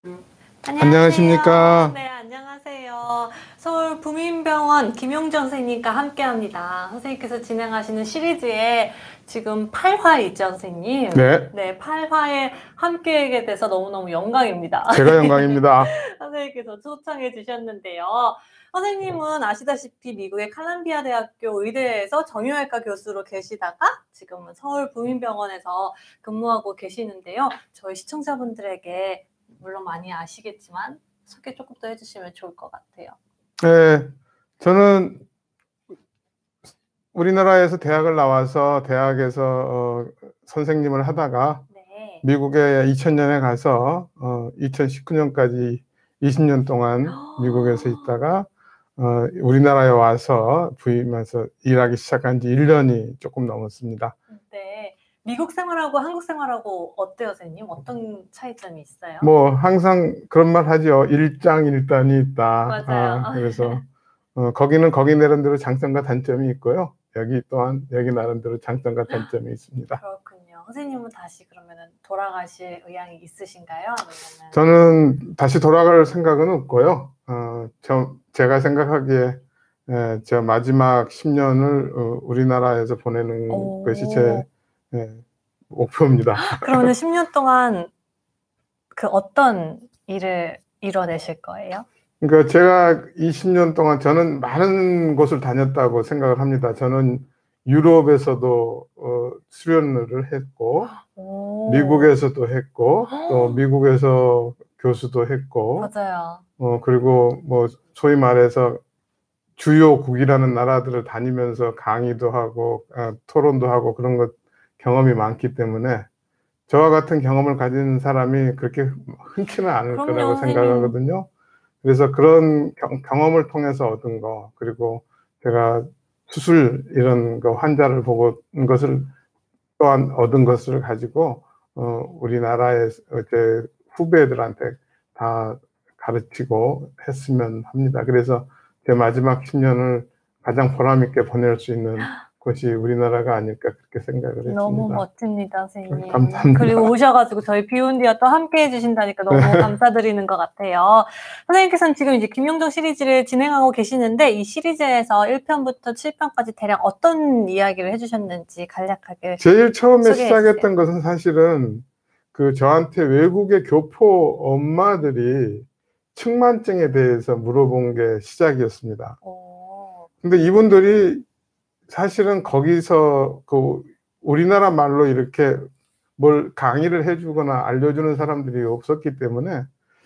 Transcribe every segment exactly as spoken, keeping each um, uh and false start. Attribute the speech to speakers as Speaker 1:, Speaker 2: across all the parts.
Speaker 1: 안녕하세요.
Speaker 2: 안녕하십니까.
Speaker 1: 네, 안녕하세요. 서울 부민병원 김용정 선생님과 함께합니다. 선생님께서 진행하시는 시리즈에 지금 팔 화이죠, 선생님?
Speaker 2: 네.
Speaker 1: 네, 팔 화에 함께하게 돼서 너무너무 영광입니다.
Speaker 2: 제가 영광입니다.
Speaker 1: 선생님께서 초청해 주셨는데요. 선생님은 아시다시피 미국의 칼럼비아 대학교 의대에서 정형외과 교수로 계시다가 지금은 서울 부민병원에서 근무하고 계시는데요. 저희 시청자분들에게 물론 많이 아시겠지만 소개 조금 더 해주시면 좋을 것 같아요.
Speaker 2: 네, 저는 우리나라에서 대학을 나와서 대학에서 어, 선생님을 하다가
Speaker 1: 네.
Speaker 2: 미국에 이천 년에 가서 어, 이천십구 년까지 이십 년 동안 미국에서 있다가 어, 우리나라에 와서 부임해서 일하기 시작한 지 일 년이 조금 넘었습니다.
Speaker 1: 네. 미국 생활하고 한국 생활하고 어때요, 선생님? 어떤 차이점이 있어요?
Speaker 2: 뭐 항상 그런 말 하죠. 일장일단이 있다.
Speaker 1: 맞아요.
Speaker 2: 아, 그래서 어, 거기는 거기 나름대로 장점과 단점이 있고요. 여기 또한 여기 나름대로 장점과 단점이 있습니다.
Speaker 1: 그렇군요. 선생님은 다시 그러면은 돌아가실 의향이 있으신가요? 아니면은...
Speaker 2: 저는 다시 돌아갈 생각은 없고요. 어, 저, 제가 생각하기에 에, 저 마지막 십 년을 어, 우리나라에서 보내는
Speaker 1: 오.
Speaker 2: 것이 제 에, 목표입니다.
Speaker 1: 그러면 십 년 동안 그 어떤 일을 이뤄내실 거예요?
Speaker 2: 그러니까 제가 이십 년 동안 저는 많은 곳을 다녔다고 생각을 합니다. 저는 유럽에서도 어, 수련을 했고
Speaker 1: 오.
Speaker 2: 미국에서도 했고 또 미국에서 교수도 했고
Speaker 1: 맞아요.
Speaker 2: 어, 그리고 뭐 소위 말해서 주요국이라는 나라들을 다니면서 강의도 하고 어, 토론도 하고 그런 것 경험이 많기 때문에 저와 같은 경험을 가진 사람이 그렇게 흔치는 않을
Speaker 1: 그럼요,
Speaker 2: 거라고
Speaker 1: 선생님.
Speaker 2: 생각하거든요. 그래서 그런 경, 경험을 통해서 얻은 거, 그리고 제가 수술 이런 거 환자를 보고 온 것을 또한 얻은 것을 가지고 어, 우리나라의 제 후배들한테 다 가르치고 했으면 합니다. 그래서 제 마지막 십 년을 가장 보람 있게 보낼 수 있는 것이 우리나라가 아닐까 그렇게 생각을 했습니다.
Speaker 1: 너무 멋집니다, 선생님.
Speaker 2: 감사합니다.
Speaker 1: 그리고 오셔가지고 저희 비욘디와 또 함께 해주신다니까 너무
Speaker 2: 네.
Speaker 1: 감사드리는 것 같아요. 선생님께서는 지금 이제 김용정 시리즈를 진행하고 계시는데 이 시리즈에서 일 편부터 칠 편까지 대략 어떤 이야기를 해주셨는지 간략하게
Speaker 2: 제일 처음에
Speaker 1: 소개해주세요.
Speaker 2: 시작했던 것은 사실은 그 저한테 외국의 교포 엄마들이 측만증에 대해서 물어본 게 시작이었습니다.
Speaker 1: 오.
Speaker 2: 근데 이분들이 사실은 거기서 그 우리나라 말로 이렇게 뭘 강의를 해주거나 알려주는 사람들이 없었기 때문에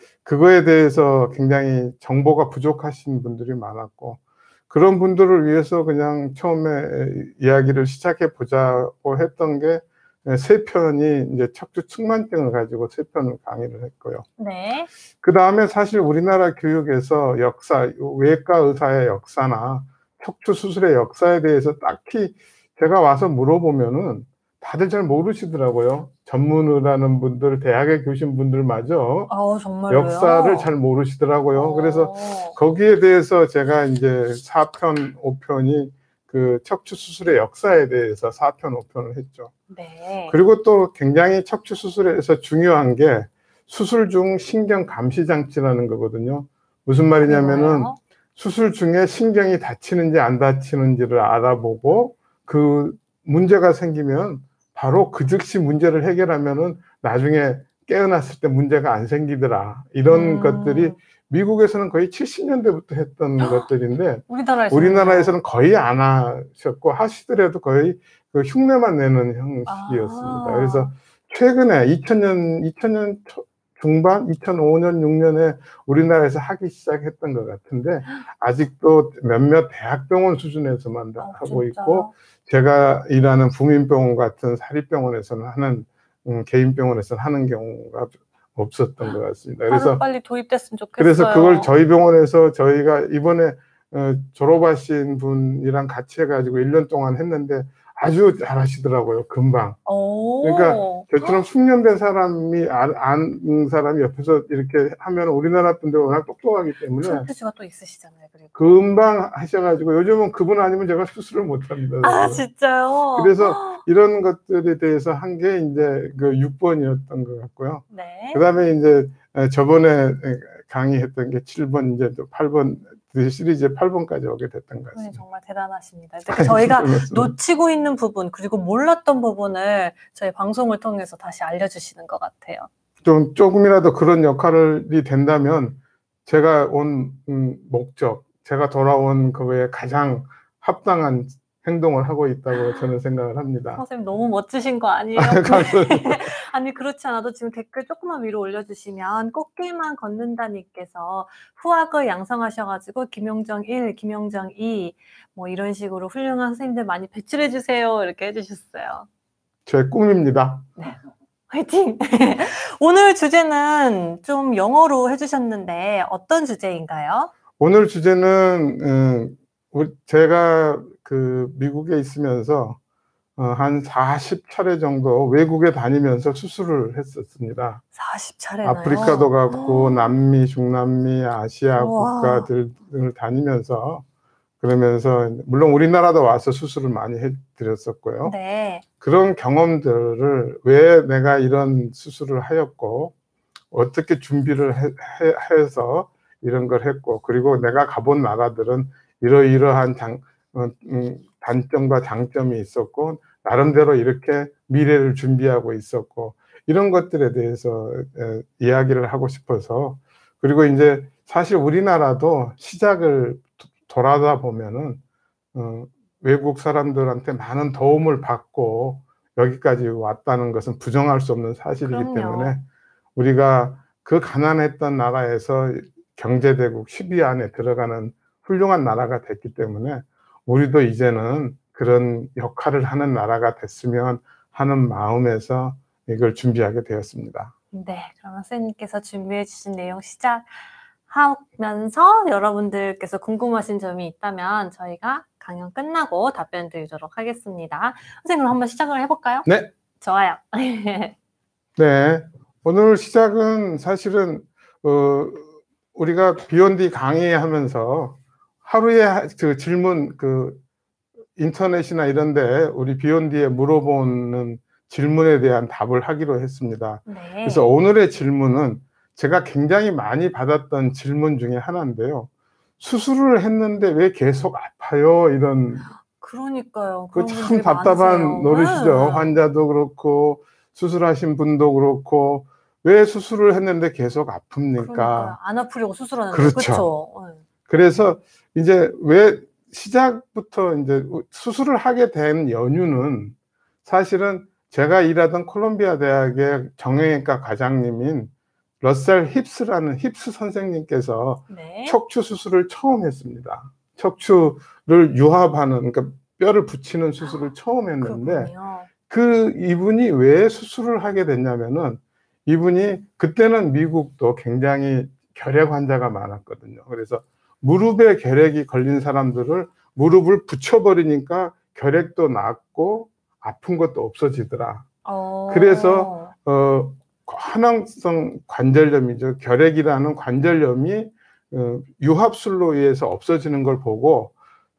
Speaker 2: 그거에 대해서 굉장히 정보가 부족하신 분들이 많았고 그런 분들을 위해서 그냥 처음에 이야기를 시작해 보자고 했던 게 세 편이 이제 척추 측만증을 가지고 세 편을 강의를 했고요.
Speaker 1: 네.
Speaker 2: 그 다음에 사실 우리나라 교육에서 역사, 외과 의사의 역사나 척추 수술의 역사에 대해서 딱히 제가 와서 물어보면은 다들 잘 모르시더라고요. 전문의라는 분들, 대학에 교신 분들마저
Speaker 1: 아, 정말로요?
Speaker 2: 역사를 잘 모르시더라고요.
Speaker 1: 오.
Speaker 2: 그래서 거기에 대해서 제가 이제 사 편, 오 편이 그 척추 수술의 역사에 대해서 사 편, 오 편을 했죠.
Speaker 1: 네.
Speaker 2: 그리고 또 굉장히 척추 수술에서 중요한 게 수술 중 신경 감시 장치라는 거거든요. 무슨 말이냐면은 수술 중에 신경이 다치는지 안 다치는지를 알아보고 그 문제가 생기면 바로 그 즉시 문제를 해결하면은 나중에 깨어났을 때 문제가 안 생기더라. 이런 음. 것들이 미국에서는 거의 칠십 년대부터 했던 것들인데
Speaker 1: 우리나라에서는,
Speaker 2: 우리나라에서는 거의 안 하셨고 하시더라도 거의 그 흉내만 내는 형식이었습니다.
Speaker 1: 아.
Speaker 2: 그래서 최근에 이천 년, 이천 년 중반, 이천오 년, 육 년에 우리나라에서 하기 시작했던 것 같은데 아직도 몇몇 대학병원 수준에서만
Speaker 1: 아,
Speaker 2: 하고
Speaker 1: 진짜요?
Speaker 2: 있고 제가 일하는 부민병원 같은 사립병원에서는 하는 음, 개인병원에서는 하는 경우가 없었던 것 같습니다. 그래서
Speaker 1: 빨리 도입됐으면 좋겠어요.
Speaker 2: 그래서 그걸 저희 병원에서 저희가 이번에 어, 졸업하신 분이랑 같이 해가지고 일 년 동안 했는데 아주 잘하시더라고요. 금방.
Speaker 1: 오.
Speaker 2: 그러니까 저처럼 숙련된 사람이 아는 사람이 옆에서 이렇게 하면 우리나라 분들 워낙 똑똑하기 때문에
Speaker 1: 손재주가 또 있으시잖아요. 그리고
Speaker 2: 금방 하셔가지고 요즘은 그분 아니면 제가 수술을 못합니다.
Speaker 1: 아, 진짜요?
Speaker 2: 그래서 이런 것들에 대해서 한 게 이제 그 육 번이었던 것 같고요.
Speaker 1: 네.
Speaker 2: 그다음에 이제 저번에 강의했던 게 칠 번, 이제 또 팔 번, 시리즈의 팔 번까지 오게 됐던 것 같습니다.
Speaker 1: 정말 대단하십니다. 저희가 놓치고 있는 부분, 그리고 몰랐던 부분을 저희 방송을 통해서 다시 알려주시는 것 같아요.
Speaker 2: 좀 조금이라도 그런 역할이 된다면 제가 온 음, 목적, 제가 돌아온 그거에 가장 합당한 행동을 하고 있다고 저는 생각을 합니다.
Speaker 1: 선생님 너무 멋지신 거 아니에요? 아니 그렇지 않아도 지금 댓글 조금만 위로 올려주시면 꽃길만 걷는다님께서 후학을 양성하셔가지고 김용정 일, 김용정 이 뭐 이런 식으로 훌륭한 선생님들 많이 배출해 주세요 이렇게 해주셨어요.
Speaker 2: 제 꿈입니다. 네.
Speaker 1: 화이팅! 오늘 주제는 좀 영어로 해주셨는데 어떤 주제인가요?
Speaker 2: 오늘 주제는 음, 제가 그 미국에 있으면서 어, 한 사십 차례 정도 외국에 다니면서 수술을 했었습니다.
Speaker 1: 사십 차례나요?
Speaker 2: 아프리카도 갔고 남미, 중남미, 아시아 우와. 국가들을 다니면서 그러면서 물론 우리나라도 와서 수술을 많이 해드렸었고요.
Speaker 1: 네.
Speaker 2: 그런 경험들을 왜 내가 이런 수술을 하였고 어떻게 준비를 해, 해, 해서 이런 걸 했고 그리고 내가 가본 나라들은 이러이러한 장, 어, 음, 단점과 장점이 있었고 나름대로 이렇게 미래를 준비하고 있었고 이런 것들에 대해서 에, 이야기를 하고 싶어서 그리고 이제 사실 우리나라도 시작을 돌아다 보면은 어, 외국 사람들한테 많은 도움을 받고 여기까지 왔다는 것은 부정할 수 없는 사실이기 그럼요. 때문에 우리가 그 가난했던 나라에서 경제대국 십 위 안에 들어가는 훌륭한 나라가 됐기 때문에 우리도 이제는 그런 역할을 하는 나라가 됐으면 하는 마음에서 이걸 준비하게 되었습니다.
Speaker 1: 네, 그러면 선생님께서 준비해 주신 내용 시작하면서 여러분들께서 궁금하신 점이 있다면 저희가 강연 끝나고 답변 드리도록 하겠습니다. 선생님 한번 시작을 해볼까요?
Speaker 2: 네.
Speaker 1: 좋아요.
Speaker 2: 네, 오늘 시작은 사실은 어, 우리가 비욘디 강의하면서 하루에 그 질문 그 인터넷이나 이런데 우리 비욘디에 물어보는 질문에 대한 답을 하기로 했습니다.
Speaker 1: 네.
Speaker 2: 그래서 오늘의 질문은 제가 굉장히 많이 받았던 질문 중에 하나인데요. 수술을 했는데 왜 계속 아파요? 이런.
Speaker 1: 그러니까요.
Speaker 2: 그 참 답답한 많으세요. 노릇이죠. 네. 환자도 그렇고 수술하신 분도 그렇고 왜 수술을 했는데 계속 아픕니까?
Speaker 1: 그러니까요. 안 아프려고 수술하는데.
Speaker 2: 그렇죠.
Speaker 1: 그렇죠.
Speaker 2: 그래서 이제 왜 시작부터 이제 수술을 하게 된 연유는 사실은 제가 일하던 콜롬비아 대학의 정형외과 과장님인 러셀 힙스라는 힙스 선생님께서 네. 척추 수술을 처음 했습니다. 척추를 유합하는, 그러니까 뼈를 붙이는 수술을 처음 했는데 그렇군요. 그 이분이 왜 수술을 하게 됐냐면은 이분이 그때는 미국도 굉장히 결핵 환자가 많았거든요. 그래서 무릎에 결핵이 걸린 사람들을 무릎을 붙여버리니까 결핵도 낫고 아픈 것도 없어지더라. 오. 그래서 어, 화낭성 관절염이죠. 결핵이라는 관절염이 어, 유합술로 의해서 없어지는 걸 보고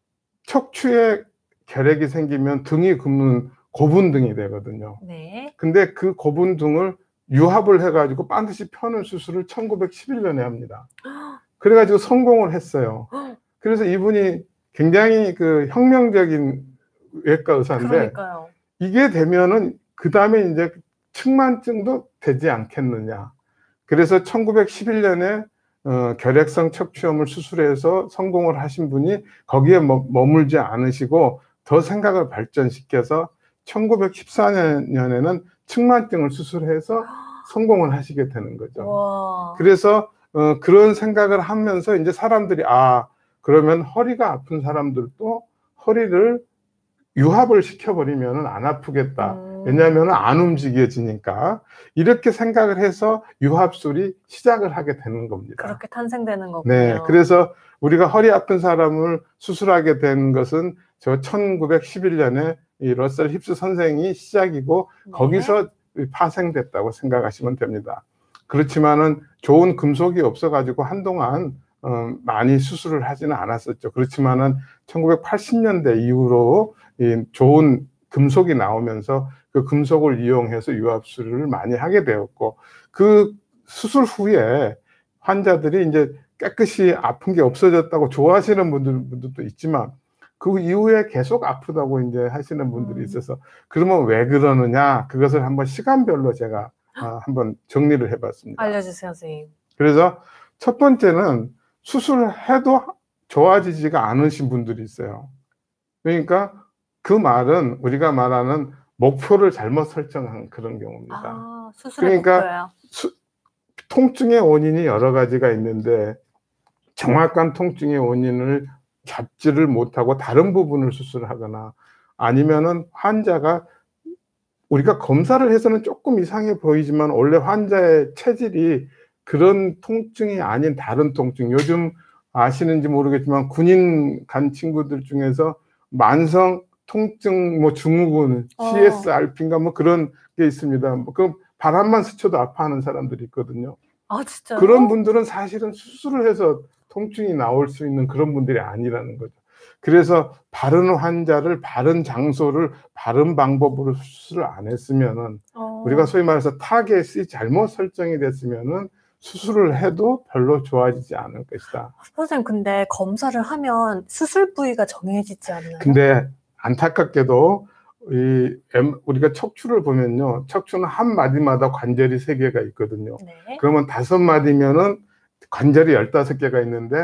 Speaker 2: 척추에 결핵이 생기면 등이 굽는 고분등이 되거든요.
Speaker 1: 네.
Speaker 2: 근데 그 고분등을 유합을 해가지고 반드시 펴는 수술을 천구백십일 년에 합니다. 그래가지고 성공을 했어요. 그래서 이분이 굉장히 그 혁명적인 외과 의사인데
Speaker 1: 그러니까요.
Speaker 2: 이게 되면은 그 다음에 이제 측만증도 되지 않겠느냐. 그래서 천구백십일 년에 어, 결핵성 척추염을 수술해서 성공을 하신 분이 거기에 머, 머물지 않으시고 더 생각을 발전시켜서 천구백십사 년에는 측만증을 수술해서 성공을 하시게 되는 거죠.
Speaker 1: 와.
Speaker 2: 그래서 어, 그런 생각을 하면서 이제 사람들이 아 그러면 허리가 아픈 사람들도 허리를 유합을 시켜버리면 안 아프겠다.
Speaker 1: 음.
Speaker 2: 왜냐하면 안 움직여지니까 이렇게 생각을 해서 유합술이 시작을 하게 되는 겁니다.
Speaker 1: 그렇게 탄생되는 거군요.
Speaker 2: 네, 그래서 우리가 허리 아픈 사람을 수술하게 된 것은 저 천구백십일 년에 이 러셀 힙스 선생이 시작이고 네. 거기서 파생됐다고 생각하시면 됩니다. 그렇지만은 좋은 금속이 없어가지고 한동안 어, 많이 수술을 하지는 않았었죠. 그렇지만은 천구백팔십 년대 이후로 이 좋은 금속이 나오면서 그 금속을 이용해서 유압수술을 많이 하게 되었고, 그 수술 후에 환자들이 이제 깨끗이 아픈 게 없어졌다고 좋아하시는 분들, 분들도 있지만 그 이후에 계속 아프다고 이제 하시는 분들이 있어서, 그러면 왜 그러느냐, 그것을 한번 시간별로 제가 아, 한번 정리를 해봤습니다.
Speaker 1: 알려주세요, 선생님.
Speaker 2: 그래서 첫 번째는 수술해도 좋아지지가 않으신 분들이 있어요. 그러니까 그 말은 우리가 말하는 목표를 잘못 설정한 그런 경우입니다.
Speaker 1: 아, 수술의
Speaker 2: 그러니까
Speaker 1: 목표예요.
Speaker 2: 수, 통증의 원인이 여러 가지가 있는데 정확한 통증의 원인을 잡지를 못하고 다른 부분을 수술하거나, 아니면은 환자가 우리가 검사를 해서는 조금 이상해 보이지만 원래 환자의 체질이 그런 통증이 아닌 다른 통증, 요즘 아시는지 모르겠지만 군인 간 친구들 중에서 만성 통증 뭐 증후군,
Speaker 1: 어.
Speaker 2: 씨에스알피인가 뭐 그런 게 있습니다. 뭐 그 바람만 스쳐도 아파하는 사람들이 있거든요.
Speaker 1: 아, 진짜요?
Speaker 2: 그런 분들은 사실은 수술을 해서 통증이 나올 수 있는 그런 분들이 아니라는 거죠. 그래서 바른 환자를 바른 장소를 바른 방법으로 수술을 안 했으면은,
Speaker 1: 어.
Speaker 2: 우리가 소위 말해서 타겟이 잘못 설정이 됐으면은 수술을 해도 별로 좋아지지 않을 것이다.
Speaker 1: 선생님, 근데 검사를 하면 수술 부위가 정해지지 않나요?
Speaker 2: 근데 안타깝게도 이 우리가 척추를 보면요, 척추는 한 마디마다 관절이 세 개가 있거든요.
Speaker 1: 네.
Speaker 2: 그러면 다섯 마디면은 관절이 열다섯 개가 있는데,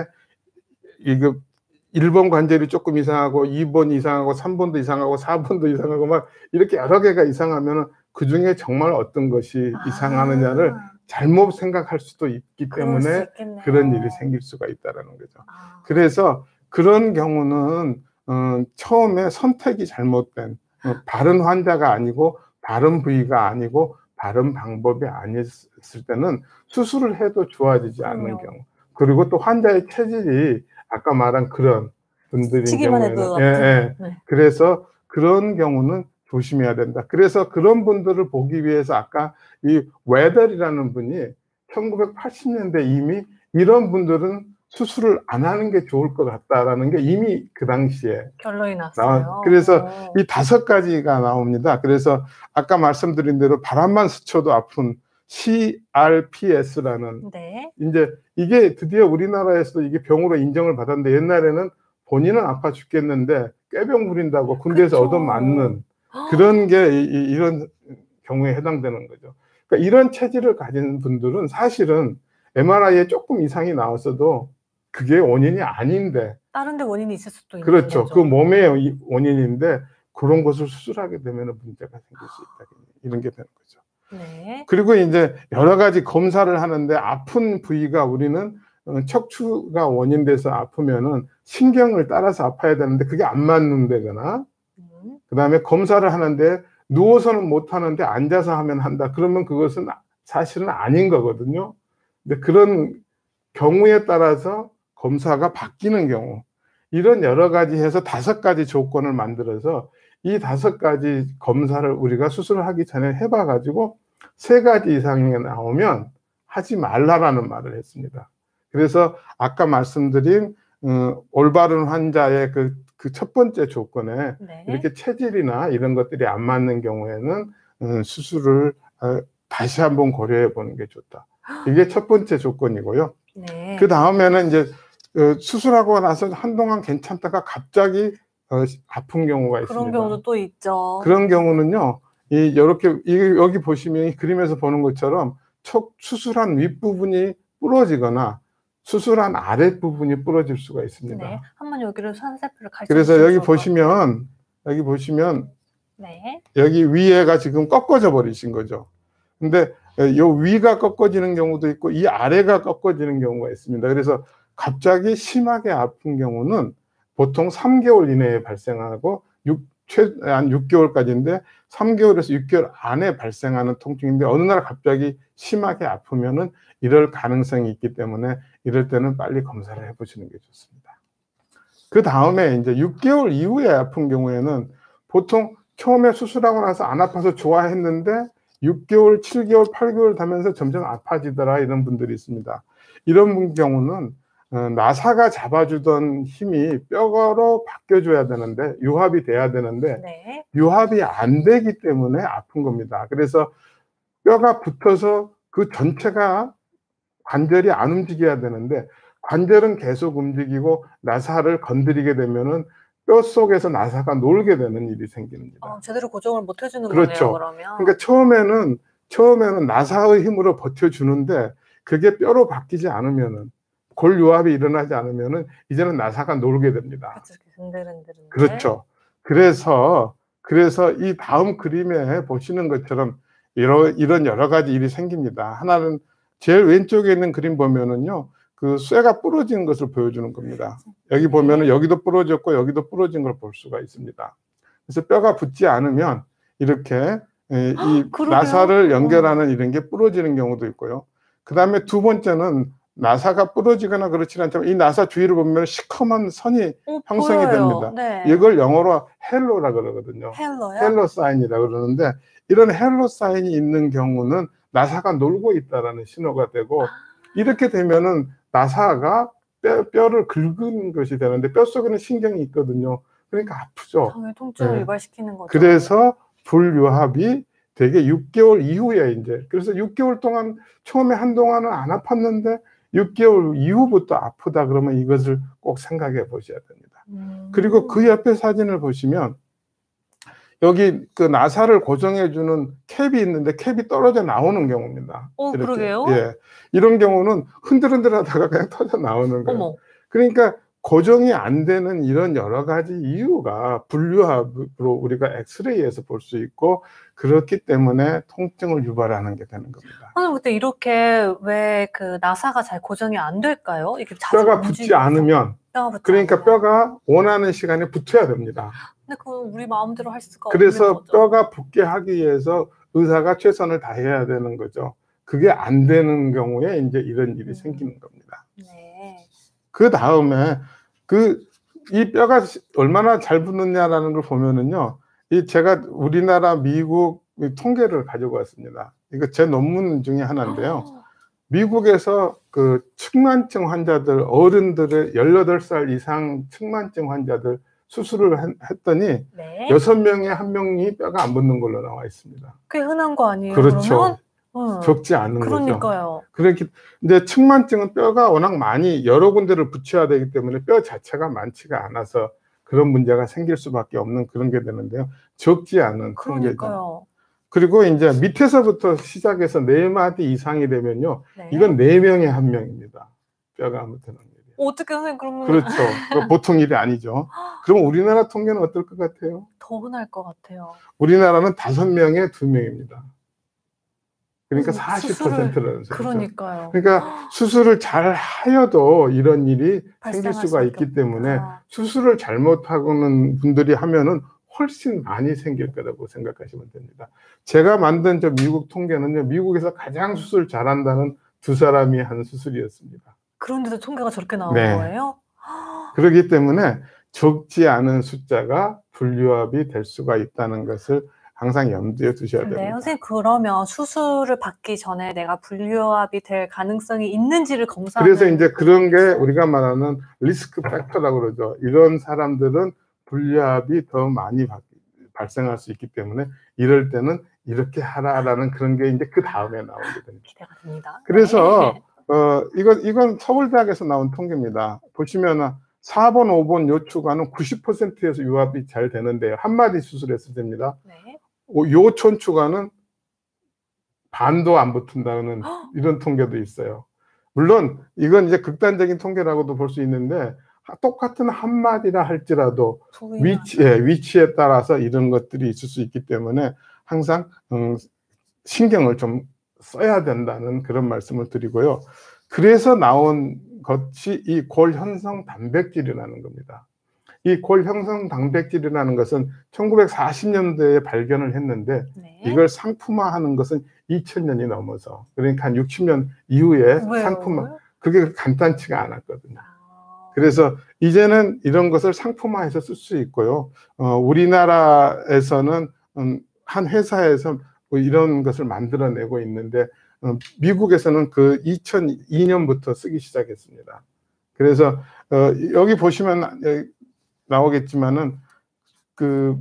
Speaker 2: 이거 일 번 관절이 조금 이상하고 이 번 이상하고 삼 번도 이상하고 사 번도 이상하고 막 이렇게 여러 개가 이상하면은 그 중에 정말 어떤 것이
Speaker 1: 아.
Speaker 2: 이상하느냐를 잘못 생각할 수도 있기
Speaker 1: 그럴 수
Speaker 2: 때문에
Speaker 1: 있겠네요.
Speaker 2: 그런 일이 생길 수가 있다라는 거죠.
Speaker 1: 아.
Speaker 2: 그래서 그런 경우는 어, 처음에 선택이 잘못된, 어, 바른 환자가 아니고 바른 부위가 아니고 바른 방법이 아니었을 때는 수술을 해도 좋아지지 않는
Speaker 1: 그럼요.
Speaker 2: 경우, 그리고 또 환자의 체질이 아까 말한 그런 분들인
Speaker 1: 치기만
Speaker 2: 경우에는,
Speaker 1: 해도
Speaker 2: 예,
Speaker 1: 아픈.
Speaker 2: 예.
Speaker 1: 네.
Speaker 2: 그래서 그런 경우는 조심해야 된다. 그래서 그런 분들을 보기 위해서 아까 이 웨덜이라는 분이 천구백팔십 년대 이미 이런 분들은 수술을 안 하는 게 좋을 것 같다라는 게 이미 그 당시에
Speaker 1: 결론이
Speaker 2: 나와.
Speaker 1: 났어요.
Speaker 2: 그래서
Speaker 1: 어.
Speaker 2: 이 다섯 가지가 나옵니다. 그래서 아까 말씀드린 대로 바람만 스쳐도 아픈 씨알피에스라는,
Speaker 1: 네.
Speaker 2: 이제 이게 드디어 우리나라에서도 이게 병으로 인정을 받았는데, 옛날에는 본인은 아파 죽겠는데 꾀병 부린다고 군대에서
Speaker 1: 그쵸.
Speaker 2: 얻어맞는 그런 게 이, 이, 이런 경우에 해당되는 거죠. 그러니까 이런 체질을 가진 분들은 사실은 엠알아이에 조금 이상이 나왔어도 그게 원인이 아닌데,
Speaker 1: 다른 데 원인이 있을 수도 있는
Speaker 2: 그렇죠.
Speaker 1: 거죠.
Speaker 2: 그 몸의 원인인데 그런 것을 수술하게 되면 문제가 생길 수 있다. 이런 게 되는 거죠.
Speaker 1: 네.
Speaker 2: 그리고 이제 여러 가지 검사를 하는데 아픈 부위가, 우리는 척추가 원인돼서 아프면은 신경을 따라서 아파야 되는데 그게 안 맞는다거나,
Speaker 1: 음.
Speaker 2: 그 다음에 검사를 하는데 누워서는 못 하는데 앉아서 하면 한다. 그러면 그것은 사실은 아닌 거거든요. 근데 그런 경우에 따라서 검사가 바뀌는 경우, 이런 여러 가지 해서 다섯 가지 조건을 만들어서 이 다섯 가지 검사를 우리가 수술을 하기 전에 해봐 가지고 세 가지 이상이 나오면 하지 말라라는 말을 했습니다. 그래서 아까 말씀드린 어, 올바른 환자의 그, 그 첫 번째 조건에
Speaker 1: 네.
Speaker 2: 이렇게 체질이나 이런 것들이 안 맞는 경우에는 어, 수술을 어, 다시 한번 고려해 보는 게 좋다. 이게 첫 번째 조건이고요.
Speaker 1: 네.
Speaker 2: 그 다음에는 이제 어, 수술하고 나서 한동안 괜찮다가 갑자기 어, 아픈 경우가 있습니다.
Speaker 1: 그런 경우도 또 있죠.
Speaker 2: 그런 경우는요, 이 이렇게 이, 여기 보시면 이 그림에서 보는 것처럼 척 수술한 윗부분이 부러지거나 수술한 아랫부분이 부러질 수가 있습니다.
Speaker 1: 네. 한번 여기를 산세표를 가르쳐
Speaker 2: 그래서
Speaker 1: 주시면
Speaker 2: 여기
Speaker 1: 좋을 것 같아요.
Speaker 2: 보시면 여기 보시면
Speaker 1: 네.
Speaker 2: 여기 위에가 지금 꺾어져 버리신 거죠. 근데 요 위가 꺾어지는 경우도 있고 이 아래가 꺾어지는 경우가 있습니다. 그래서 갑자기 심하게 아픈 경우는 보통 삼 개월 이내에 발생하고 육, 최, 한 육 개월까지인데 삼 개월에서 육 개월 안에 발생하는 통증인데, 어느 날 갑자기 심하게 아프면은 이럴 가능성이 있기 때문에 이럴 때는 빨리 검사를 해보시는 게 좋습니다. 그 다음에 이제 육 개월 이후에 아픈 경우에는 보통 처음에 수술하고 나서 안 아파서 좋아했는데 육 개월, 칠 개월, 팔 개월 되면서 점점 아파지더라, 이런 분들이 있습니다. 이런 경우는 어, 나사가 잡아주던 힘이 뼈로 바뀌어줘야 되는데, 유합이 돼야 되는데
Speaker 1: 네.
Speaker 2: 유합이 안 되기 때문에 아픈 겁니다. 그래서 뼈가 붙어서 그 전체가 관절이 안 움직여야 되는데 관절은 계속 움직이고 나사를 건드리게 되면은 뼈 속에서 나사가 놀게 되는 일이 생깁니다.
Speaker 1: 아, 제대로 고정을 못 해주는
Speaker 2: 그렇죠.
Speaker 1: 거네요, 그러면.
Speaker 2: 그러니까 처음에는 처음에는 나사의 힘으로 버텨주는데 그게 뼈로 바뀌지 않으면은 골유합이 일어나지 않으면은 이제는 나사가 놀게 됩니다.
Speaker 1: 그렇죠. 흔들흔들흔들.
Speaker 2: 그렇죠. 그래서 그래서 이 다음 그림에 보시는 것처럼 이런 이런 여러 가지 일이 생깁니다. 하나는 제일 왼쪽에 있는 그림 보면은요, 그 쇠가 부러진 것을 보여주는 겁니다. 여기 보면은 여기도 부러졌고 여기도 부러진 걸 볼 수가 있습니다. 그래서 뼈가 붙지 않으면 이렇게 이
Speaker 1: 그러게요?
Speaker 2: 나사를 연결하는 이런 게 부러지는 경우도 있고요. 그 다음에 두 번째는 나사가 부러지거나 그렇지 않지만 이 나사 주위를 보면 시커먼 선이
Speaker 1: 어,
Speaker 2: 형성이
Speaker 1: 보여요.
Speaker 2: 됩니다.
Speaker 1: 네.
Speaker 2: 이걸 영어로 헬로라 그러거든요.
Speaker 1: 헬로요?
Speaker 2: 헬로 사인이라 그러는데 이런 헬로 사인이 있는 경우는 나사가 놀고 있다라는 신호가 되고, 이렇게 되면은 나사가 뼈, 뼈를 긁는 것이 되는데 뼈 속에는 신경이 있거든요. 그러니까 아프죠.
Speaker 1: 당연히 통증을
Speaker 2: 네.
Speaker 1: 유발시키는 거죠.
Speaker 2: 그래서 불유합이 되게 육 개월 이후에 이제, 그래서 육 개월 동안 처음에 한동안은 안 아팠는데 육 개월 이후부터 아프다 그러면 이것을 꼭 생각해 보셔야 됩니다.
Speaker 1: 음.
Speaker 2: 그리고 그 옆에 사진을 보시면 여기 그 나사를 고정해 주는 캡이 있는데 캡이 떨어져 나오는 경우입니다.
Speaker 1: 어,
Speaker 2: 이렇게.
Speaker 1: 그러게요?
Speaker 2: 예. 이런 경우는 흔들흔들 하다가 그냥 터져 나오는 거예요.
Speaker 1: 어머.
Speaker 2: 그러니까 고정이 안 되는 이런 여러 가지 이유가 불유합으로 우리가 엑스레이에서 볼 수 있고, 그렇기 때문에 통증을 유발하는 게 되는 겁니다.
Speaker 1: 선생님, 그때 이렇게 왜 그 나사가 잘 고정이 안 될까요? 이게 자주
Speaker 2: 뼈가 붙지
Speaker 1: 움직여서.
Speaker 2: 않으면,
Speaker 1: 뼈가 붙지
Speaker 2: 그러니까
Speaker 1: 않으면.
Speaker 2: 뼈가 원하는 시간에 붙어야 됩니다.
Speaker 1: 근데 그건 우리 마음대로 할 수가
Speaker 2: 그래서
Speaker 1: 없는 거죠.
Speaker 2: 뼈가 붙게 하기 위해서 의사가 최선을 다해야 되는 거죠. 그게 안 되는 경우에 이제 이런 일이
Speaker 1: 음.
Speaker 2: 생기는 겁니다.
Speaker 1: 네.
Speaker 2: 그 다음에 그 이 뼈가 얼마나 잘 붙느냐라는 걸 보면은요, 이 제가 우리나라 미국 통계를 가지고 왔습니다. 이거 제 논문 중에 하나인데요. 미국에서 그 측만증 환자들, 어른들의 열여덟 살 이상 측만증 환자들 수술을 했더니
Speaker 1: 네.
Speaker 2: 여섯 명에 한 명이 뼈가 안 붙는 걸로 나와 있습니다.
Speaker 1: 꽤 흔한 거 아니에요?
Speaker 2: 그렇죠.
Speaker 1: 그러면? 응.
Speaker 2: 적지 않은 거죠.
Speaker 1: 그러니까요.
Speaker 2: 그렇기 근데 측만증은 뼈가 워낙 많이 여러 군데를 붙여야 되기 때문에 뼈 자체가 많지가 않아서 그런 문제가 생길 수밖에 없는 그런 게 되는데요. 적지 않은 통계죠.
Speaker 1: 그러니까요.
Speaker 2: 그리고 이제 밑에서부터 시작해서 네 마디 이상이 되면요,
Speaker 1: 네.
Speaker 2: 이건 네 명에 한 명입니다. 뼈가 안 붙는 일이.
Speaker 1: 어떻게 선생님 그러면
Speaker 2: 그렇죠. 그거 보통 일이 아니죠. 그럼 우리나라 통계는 어떨 것 같아요?
Speaker 1: 더 흔할 것 같아요.
Speaker 2: 우리나라는 다섯 명에 두 명입니다. 그러니까
Speaker 1: 음,
Speaker 2: 사십 퍼센트라는 소리죠.
Speaker 1: 그러니까요.
Speaker 2: 그러니까 수술을 잘 하여도 이런 일이 생길
Speaker 1: 발생할
Speaker 2: 수가
Speaker 1: 수밖에
Speaker 2: 있기 때문에
Speaker 1: 없구나.
Speaker 2: 수술을 잘못하는 분들이 하면은 훨씬 많이 생길 거라고 생각하시면 됩니다. 제가 만든 저 미국 통계는요, 미국에서 가장 수술 잘한다는 두 사람이 한 수술이었습니다.
Speaker 1: 그런데도 통계가 저렇게 나온
Speaker 2: 네.
Speaker 1: 거예요?
Speaker 2: 그렇기 때문에 적지 않은 숫자가 불유합이 될 수가 있다는 것을 항상 염두에 두셔야
Speaker 1: 네,
Speaker 2: 됩니다.
Speaker 1: 선생님, 그러면 수술을 받기 전에 내가 불유합이 될 가능성이 있는지를 검사하는.
Speaker 2: 그래서 이제 그런 게 우리가 말하는 리스크 팩터라고 그러죠. 이런 사람들은 불유합이 더 많이 바, 발생할 수 있기 때문에 이럴 때는 이렇게 하라라는 그런 게 이제 그 다음에 나오게 됩니다.
Speaker 1: 기대가 됩니다.
Speaker 2: 그래서
Speaker 1: 네.
Speaker 2: 어 이건 이건 서울대학에서 나온 통계입니다. 보시면은 사 번, 오 번 요 추가는 구십 퍼센트에서 유합이 잘 되는데요. 한 마디 수술했을 때입니다.
Speaker 1: 네.
Speaker 2: 요촌 추가는 반도 안 붙는다는 이런 통계도 있어요. 물론 이건 이제 극단적인 통계라고도 볼 수 있는데 똑같은 한마디라 할지라도 위치, 예, 위치에 따라서 이런 것들이 있을 수 있기 때문에 항상 음, 신경을 좀 써야 된다는 그런 말씀을 드리고요. 그래서 나온 것이 이 골형성 단백질이라는 겁니다. 이 골형성 단백질이라는 것은 천구백사십 년대에 발견을 했는데
Speaker 1: 네.
Speaker 2: 이걸 상품화하는 것은 이천 년이 넘어서, 그러니까 한 육십 년 이후에
Speaker 1: 왜요?
Speaker 2: 상품화, 그게 간단치가 않았거든요.
Speaker 1: 아.
Speaker 2: 그래서 이제는 이런 것을 상품화해서 쓸 수 있고요. 어, 우리나라에서는 음, 한 회사에서 뭐 이런 것을 만들어내고 있는데 어, 미국에서는 그 이천이 년부터 쓰기 시작했습니다. 그래서 어, 여기 보시면 나오겠지만은 그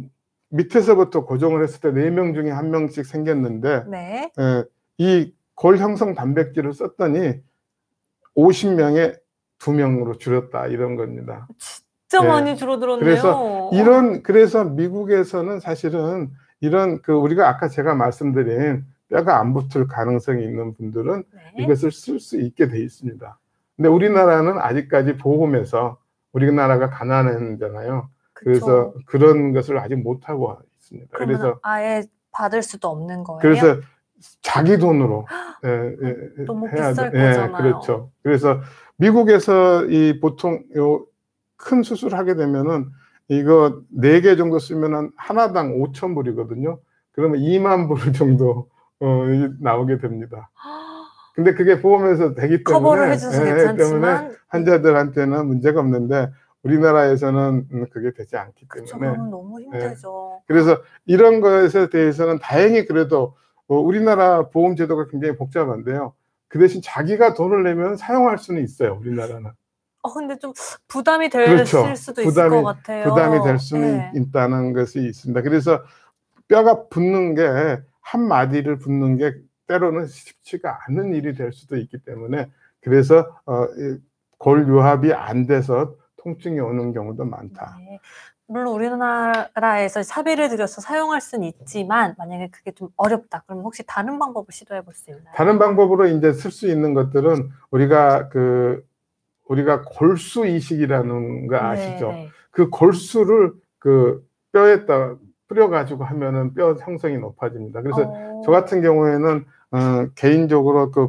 Speaker 2: 밑에서부터 고정을 했을 때 네 명 중에 한 명씩 생겼는데
Speaker 1: 네.
Speaker 2: 에, 이 골 형성 단백질을 썼더니 오십 명에 두 명으로 줄였다 이런 겁니다.
Speaker 1: 진짜
Speaker 2: 예.
Speaker 1: 많이 줄어들었네요.
Speaker 2: 그래서 이런 그래서 미국에서는 사실은 이런 그 우리가 아까 제가 말씀드린 뼈가 안 붙을 가능성이 있는 분들은
Speaker 1: 네.
Speaker 2: 이것을 쓸 수 있게 돼 있습니다. 근데 우리나라는 아직까지 보험에서 우리나라가 가난하잖아요. 그래서
Speaker 1: 그쵸.
Speaker 2: 그런 것을 아직 못 하고 있습니다.
Speaker 1: 그러면
Speaker 2: 그래서
Speaker 1: 아예 받을 수도 없는 거예요?
Speaker 2: 그래서 자기 돈으로 예, 예,
Speaker 1: 너무
Speaker 2: 해야
Speaker 1: 비쌀
Speaker 2: 돼. 예,
Speaker 1: 거잖아요.
Speaker 2: 그렇죠. 그래서 미국에서 이 보통 요 큰 수술하게 되면은 이거 네 개 정도 쓰면은 하나당 오천 불이거든요. 그러면 이만 불 정도 어, 나오게 됩니다. 근데 그게 보험에서 되기 때문에
Speaker 1: 커버를 해줘서
Speaker 2: 예,
Speaker 1: 괜찮지만
Speaker 2: 때문에 환자들한테는 문제가 없는데 우리나라에서는 그게 되지 않기 때문에.
Speaker 1: 그쵸, 그러면 너무 힘들죠.
Speaker 2: 예. 그래서 이런 것에 대해서는 다행히 그래도 어, 우리나라 보험 제도가 굉장히 복잡한데요. 그 대신 자기가 돈을 내면 사용할 수는 있어요, 우리나라는.
Speaker 1: 어, 근데 좀 부담이 될
Speaker 2: 그렇죠.
Speaker 1: 수도
Speaker 2: 부담이,
Speaker 1: 있을 것 같아요.
Speaker 2: 부담이 될 수는
Speaker 1: 네.
Speaker 2: 있다는 것이 있습니다. 그래서 뼈가 붙는 게 한 마디를 붙는 게 때로는 쉽지가 않은 일이 될 수도 있기 때문에 그래서 어, 골 유합이 안 돼서 통증이 오는 경우도 많다.
Speaker 1: 네. 물론 우리나라에서 사비를 들여서 사용할 수는 있지만 만약에 그게 좀 어렵다. 그럼 혹시 다른 방법을 시도해 볼 수 있나요?
Speaker 2: 다른 방법으로 이제 쓸 수 있는 것들은 우리가 그 우리가 골수 이식이라는 거 아시죠?
Speaker 1: 네.
Speaker 2: 그 골수를 그 뼈에다 뿌려가지고 하면은 뼈 형성이 높아집니다. 그래서
Speaker 1: 어...
Speaker 2: 저 같은 경우에는 어, 개인적으로 그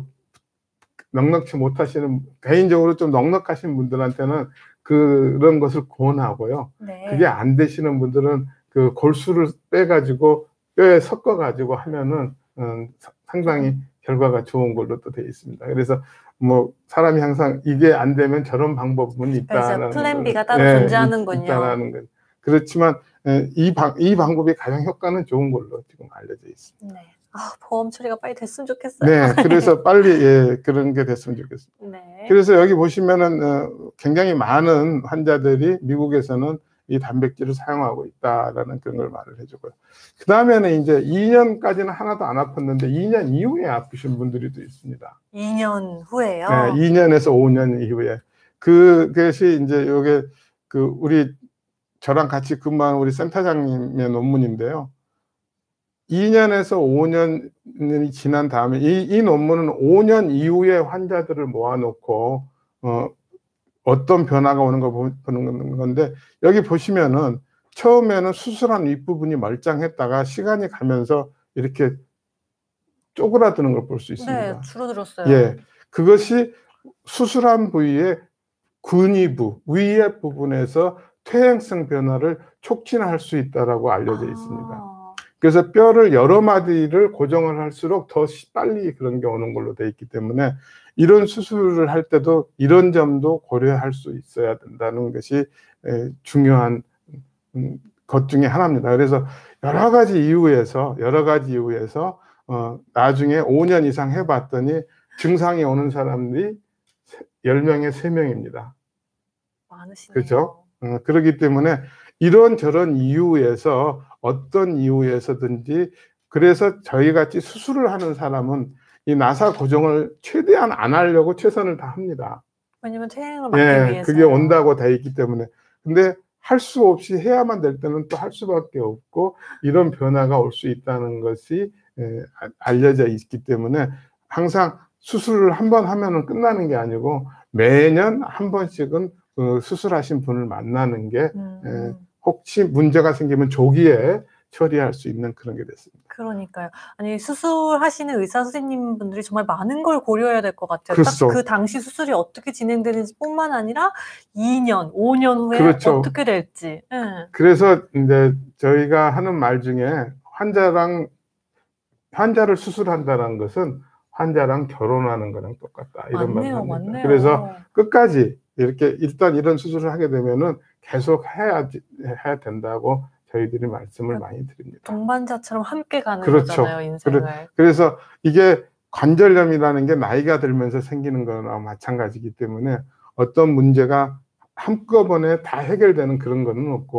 Speaker 2: 넉넉치 못하시는 개인적으로 좀 넉넉하신 분들한테는 그런 것을 권하고요.
Speaker 1: 네.
Speaker 2: 그게 안 되시는 분들은 그 골수를 빼가지고 뼈에 섞어가지고 하면은 음, 상당히 결과가 좋은 걸로 또 돼 있습니다. 그래서 뭐 사람이 항상 이게 안 되면 저런 방법은 있다는
Speaker 1: 플랜 B가 따로
Speaker 2: 예,
Speaker 1: 존재하는군요.
Speaker 2: 있다라는 것. 그렇지만 이, 방, 이 방법이 가장 효과는 좋은 걸로 지금 알려져 있습니다.
Speaker 1: 네. 아, 보험 처리가 빨리 됐으면 좋겠어요.
Speaker 2: 네, 그래서 빨리 예, 그런 게 됐으면 좋겠습니다.
Speaker 1: 네.
Speaker 2: 그래서 여기 보시면은 어, 굉장히 많은 환자들이 미국에서는 이 단백질을 사용하고 있다라는 그런 걸 말을 해주고요. 그 다음에는 이제 이 년까지는 하나도 안 아팠는데 이 년 이후에 아프신 분들이 또 있습니다.
Speaker 1: 이 년 후에요?
Speaker 2: 네, 이 년에서 오 년 이후에. 그것이 이제 요게 그 우리 저랑 같이 근무한 우리 센터장님의 논문인데요. 이 년에서 오 년이 지난 다음에 이, 이 논문은 오 년 이후에 환자들을 모아놓고 어, 어떤 변화가 오는 거 보는 건데 여기 보시면은 처음에는 수술한 윗부분이 멀쩡했다가 시간이 가면서 이렇게 쪼그라드는 걸 볼 수 있습니다.
Speaker 1: 네, 줄어들었어요.
Speaker 2: 예, 그것이 수술한 부위의 근위부, 위에 부분에서 퇴행성 변화를 촉진할 수 있다라고 알려져 있습니다.
Speaker 1: 아...
Speaker 2: 그래서 뼈를 여러 마디를 고정을 할수록 더 빨리 그런 게 오는 걸로 돼 있기 때문에 이런 수술을 할 때도 이런 점도 고려할 수 있어야 된다는 것이 중요한 것 중에 하나입니다. 그래서 여러 가지 이유에서 여러 가지 이유에서 어, 나중에 오 년 이상 해봤더니 증상이 오는 사람들이 열 명에 세 명입니다.
Speaker 1: 많으시네요.
Speaker 2: 그렇죠? 어, 그렇기 때문에 이런저런 이유에서 어떤 이유에서든지 그래서 저희 같이 수술을 하는 사람은 이 나사 고정을 최대한 안 하려고 최선을 다합니다.
Speaker 1: 왜냐면 퇴행을 막기
Speaker 2: 예,
Speaker 1: 위해서.
Speaker 2: 그게 온다고 돼 있기 때문에. 근데 할 수 없이 해야만 될 때는 또 할 수밖에 없고 이런 변화가 올 수 있다는 것이 예, 알려져 있기 때문에 항상 수술을 한 번 하면은 끝나는 게 아니고 매년 한 번씩은 그 수술하신 분을 만나는 게 음. 예, 혹시 문제가 생기면 조기에 처리할 수 있는 그런 게 됐습니다.
Speaker 1: 그러니까요. 아니 수술하시는 의사 선생님 분들이 정말 많은 걸 고려해야 될 것 같아요.
Speaker 2: 그렇죠.
Speaker 1: 딱 그 당시 수술이 어떻게 진행되는지 뿐만 아니라 이 년, 오 년 후에
Speaker 2: 그렇죠.
Speaker 1: 어떻게 될지. 네.
Speaker 2: 그래서 이제 저희가 하는 말 중에 환자랑 환자를 수술한다는 것은 환자랑 결혼하는 거랑 똑같다. 이런 말을 합니다.
Speaker 1: 맞네요.
Speaker 2: 그래서 끝까지 이렇게 일단 이런 수술을 하게 되면은 계속 해야 해야 된다고 저희들이 말씀을 많이 드립니다.
Speaker 1: 동반자처럼 함께 가는
Speaker 2: 그렇죠.
Speaker 1: 거잖아요, 인생을.
Speaker 2: 그래, 그래서 이게 관절염이라는 게 나이가 들면서 생기는 거나 마찬가지이기 때문에 어떤 문제가 한꺼번에 다 해결되는 그런 거는 없고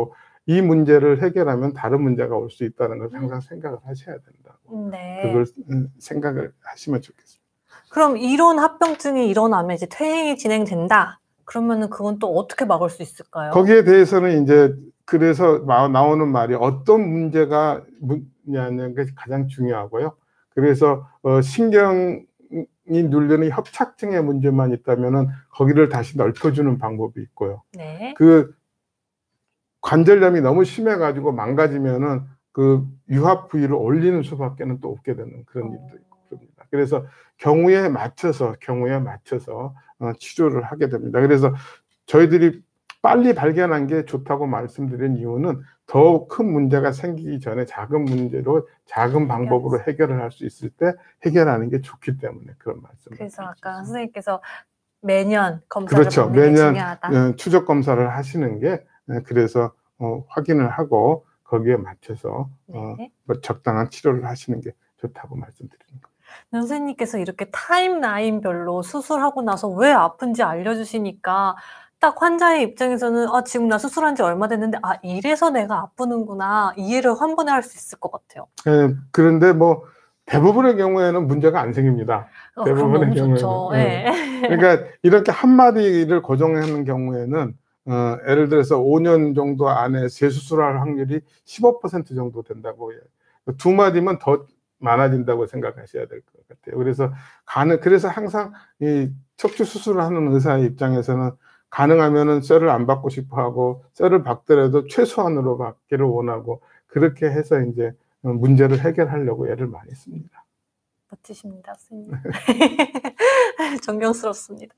Speaker 2: 이 문제를 해결하면 다른 문제가 올 수 있다는 걸 항상 생각을 하셔야 된다고.
Speaker 1: 네.
Speaker 2: 그걸 생각을 하시면 좋겠습니다.
Speaker 1: 그럼 이런 합병증이 일어나면 이제 퇴행이 진행된다. 그러면은 그건 또 어떻게 막을 수 있을까요?
Speaker 2: 거기에 대해서는 이제 그래서 나오는 말이 어떤 문제가 문제냐는 게 가장 중요하고요. 그래서 어 신경이 누르는 협착증의 문제만 있다면은 거기를 다시 넓혀주는 방법이 있고요.
Speaker 1: 네.
Speaker 2: 그 관절염이 너무 심해가지고 망가지면은 그 유합 부위를 올리는 수밖에는 또 없게 되는 그런 일도 있고 그럽니다. 그래서 경우에 맞춰서 경우에 맞춰서 어, 치료를 하게 됩니다. 그래서 저희들이 빨리 발견한 게 좋다고 말씀드린 이유는 더 큰 문제가 생기기 전에 작은 문제로 작은 방법으로 해결을 할 수 있을 때 해결하는 게 좋기 때문에 그런 말씀을.
Speaker 1: 그래서 아까 선생님께서 매년 검사를
Speaker 2: 그렇죠.
Speaker 1: 받는
Speaker 2: 매년
Speaker 1: 게 중요하다.
Speaker 2: 추적 검사를 하시는 게 그래서 어, 확인을 하고 거기에 맞춰서
Speaker 1: 네.
Speaker 2: 어, 뭐 적당한 치료를 하시는 게 좋다고 말씀드리는 거예요.
Speaker 1: 선생님께서 이렇게 타임라인별로 수술하고 나서 왜 아픈지 알려주시니까 딱 환자의 입장에서는 아 지금 나 수술한 지 얼마 됐는데 아 이래서 내가 아프는구나 이해를 한 번에 할 수 있을 것 같아요.
Speaker 2: 예, 그런데 뭐 대부분의 경우에는 문제가 안 생깁니다.
Speaker 1: 어,
Speaker 2: 대부분의
Speaker 1: 그럼 너무
Speaker 2: 경우에는.
Speaker 1: 좋죠.
Speaker 2: 예.
Speaker 1: 네.
Speaker 2: 그러니까 이렇게 한마디를 고정하는 경우에는 어, 예를 들어서 오 년 정도 안에 재수술할 확률이 십오 퍼센트 정도 된다고 해요. 두 마디면 더 많아진다고 생각하셔야 될 것 같아요. 그래서 가능, 그래서 항상 이 척추 수술을 하는 의사의 입장에서는 가능하면은 쇠를 안 받고 싶어 하고 쇠를 받더라도 최소한으로 받기를 원하고 그렇게 해서 이제 문제를 해결하려고 애를 많이 씁니다.
Speaker 1: 멋지십니다, 선생님. 존경스럽습니다.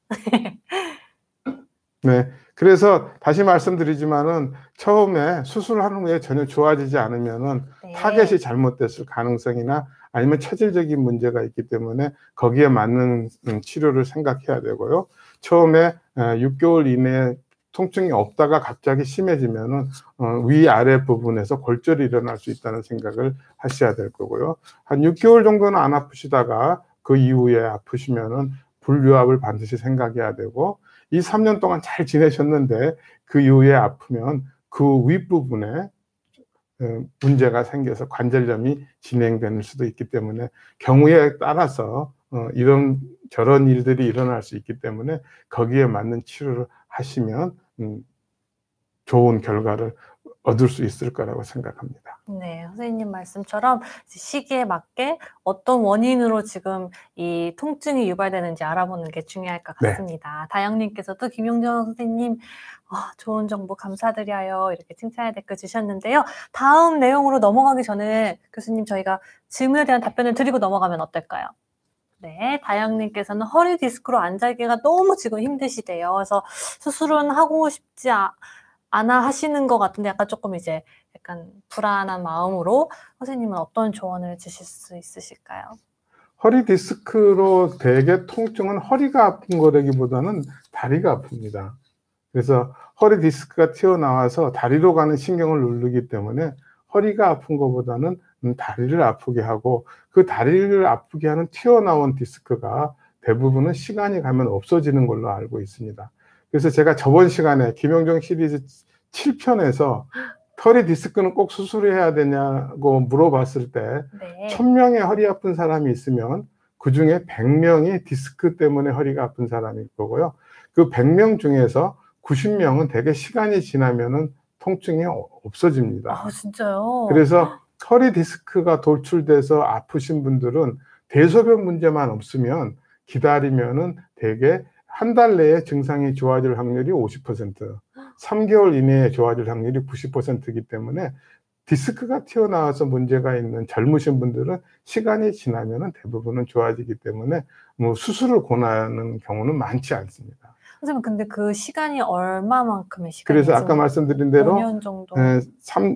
Speaker 2: 네. 그래서 다시 말씀드리지만은 처음에 수술한 후에 전혀 좋아지지 않으면은
Speaker 1: 네.
Speaker 2: 타겟이 잘못됐을 가능성이나 아니면 체질적인 문제가 있기 때문에 거기에 맞는 치료를 생각해야 되고요. 처음에 육 개월 이내에 통증이 없다가 갑자기 심해지면은 위아래 부분에서 골절이 일어날 수 있다는 생각을 하셔야 될 거고요. 한 육 개월 정도는 안 아프시다가 그 이후에 아프시면은 불유합을 반드시 생각해야 되고 이 삼 년 동안 잘 지내셨는데 그 이후에 아프면 그 윗부분에 문제가 생겨서 관절염이 진행될 수도 있기 때문에 경우에 따라서 이런 저런 일들이 일어날 수 있기 때문에 거기에 맞는 치료를 하시면 좋은 결과를 얻을 수 있을 거라고 생각합니다.
Speaker 1: 네, 선생님 말씀처럼 시기에 맞게 어떤 원인으로 지금 이 통증이 유발되는지 알아보는 게 중요할 것 같습니다. 네. 다영님께서도 김용정 선생님 어, 좋은 정보 감사드려요 이렇게 칭찬의 댓글 주셨는데요. 다음 내용으로 넘어가기 전에 교수님 저희가 질문에 대한 답변을 드리고 넘어가면 어떨까요? 네, 다영님께서는 허리 디스크로 앉아있기가 너무 지금 힘드시대요. 그래서 수술은 하고 싶지 않아 하시는 것 같은데 약간 조금 이제 약간 불안한 마음으로 선생님은 어떤 조언을 주실 수 있으실까요?
Speaker 2: 허리 디스크로 대개 통증은 허리가 아픈 거라기보다는 다리가 아픕니다. 그래서 허리 디스크가 튀어나와서 다리로 가는 신경을 누르기 때문에 허리가 아픈 것보다는 다리를 아프게 하고 그 다리를 아프게 하는 튀어나온 디스크가 대부분은 시간이 가면 없어지는 걸로 알고 있습니다. 그래서 제가 저번 시간에 김용정 시리즈 칠 편에서 허리 디스크는 꼭 수술해야 되냐고 물어봤을 때
Speaker 1: 네.
Speaker 2: 천 명의 허리 아픈 사람이 있으면 그 중에 백 명이 디스크 때문에 허리가 아픈 사람일 거고요. 그 백 명 중에서 구십 명은 대개 시간이 지나면은 통증이 없어집니다.
Speaker 1: 아, 진짜요?
Speaker 2: 그래서 허리 디스크가 돌출돼서 아프신 분들은 대소변 문제만 없으면 기다리면은 대개 한 달 내에 증상이 좋아질 확률이 오십 퍼센트, 삼 개월 이내에 좋아질 확률이 구십 퍼센트이기 때문에 디스크가 튀어나와서 문제가 있는 젊으신 분들은 시간이 지나면은 대부분은 좋아지기 때문에 뭐 수술을 권하는 경우는 많지 않습니다.
Speaker 1: 선생님, 근데 그 시간이 얼마만큼의 시간인지?
Speaker 2: 그래서 아까 말씀드린 대로
Speaker 1: 오 년 정도.
Speaker 2: 에, 삼,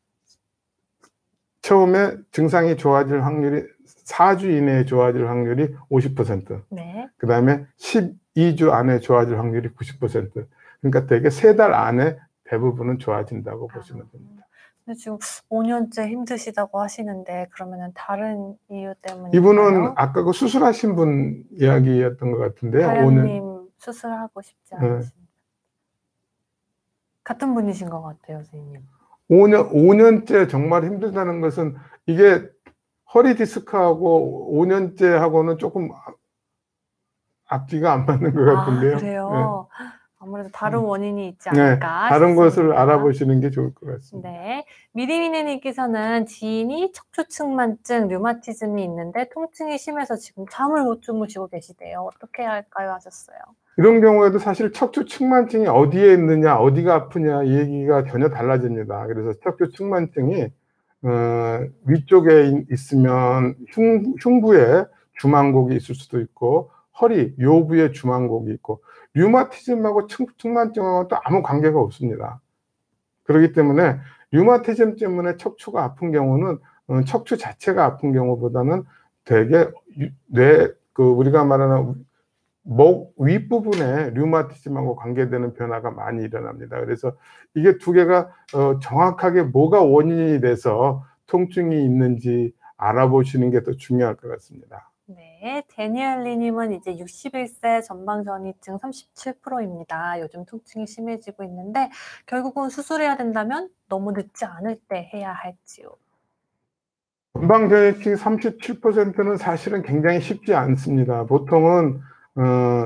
Speaker 2: 처음에 증상이 좋아질 확률이 사 주 이내에 좋아질 확률이 오십 퍼센트.
Speaker 1: 네.
Speaker 2: 그 다음에 십이 주 안에 좋아질 확률이 구십 퍼센트. 그러니까 되게 세 달 안에 대부분은 좋아진다고 아, 보시면 됩니다.
Speaker 1: 근데 지금 오 년째 힘드시다고 하시는데 그러면은 다른 이유 때문에
Speaker 2: 이분은 아까 그 수술하신 분 이야기였던 것 같은데요.
Speaker 1: 다영님 수술하고 싶지 않으신
Speaker 2: 네.
Speaker 1: 같은 분이신 것 같아요, 선생님.
Speaker 2: 오 년, 오 년째 정말 힘들다는 것은 이게 허리 디스크하고 오 년째 하고는 조금 앞뒤가 안 맞는 것
Speaker 1: 아,
Speaker 2: 같은데요.
Speaker 1: 그래요? 아무래도 다른
Speaker 2: 음.
Speaker 1: 원인이 있지
Speaker 2: 네.
Speaker 1: 않을까
Speaker 2: 다른 것을
Speaker 1: 싶습니다.
Speaker 2: 알아보시는 게 좋을 것 같습니다.
Speaker 1: 네. 미리미네님께서는 지인이 척추측만증, 류마티즘이 있는데 통증이 심해서 지금 잠을 못 주무시고 계시대요. 어떻게 해야 할까요? 하셨어요.
Speaker 2: 이런 경우에도 사실 척추측만증이 어디에 있느냐, 어디가 아프냐 이 얘기가 전혀 달라집니다. 그래서 척추측만증이 어, 위쪽에 있- 있으면 흉, 흉부에 주만곡이 있을 수도 있고 허리, 요부에 주만곡이 있고 류마티즘하고 척- 측만증하고는 또 아무 관계가 없습니다. 그렇기 때문에 류마티즘 때문에 척추가 아픈 경우는 어, 척추 자체가 아픈 경우보다는 되게 유- 뇌, 그 우리가 말하는 목 윗부분에 류마티즘하고 관계되는 변화가 많이 일어납니다. 그래서 이게 두 개가 어, 정확하게 뭐가 원인이 돼서 통증이 있는지 알아보시는 게 더 중요할 것 같습니다.
Speaker 1: 네, 데니엘리님은 이제 육십일 세 전방전이증 삼십칠 퍼센트입니다. 요즘 통증이 심해지고 있는데 결국은 수술해야 된다면 너무 늦지 않을 때 해야 할지요?
Speaker 2: 전방전이증 삼십칠 퍼센트는 사실은 굉장히 쉽지 않습니다. 보통은 어,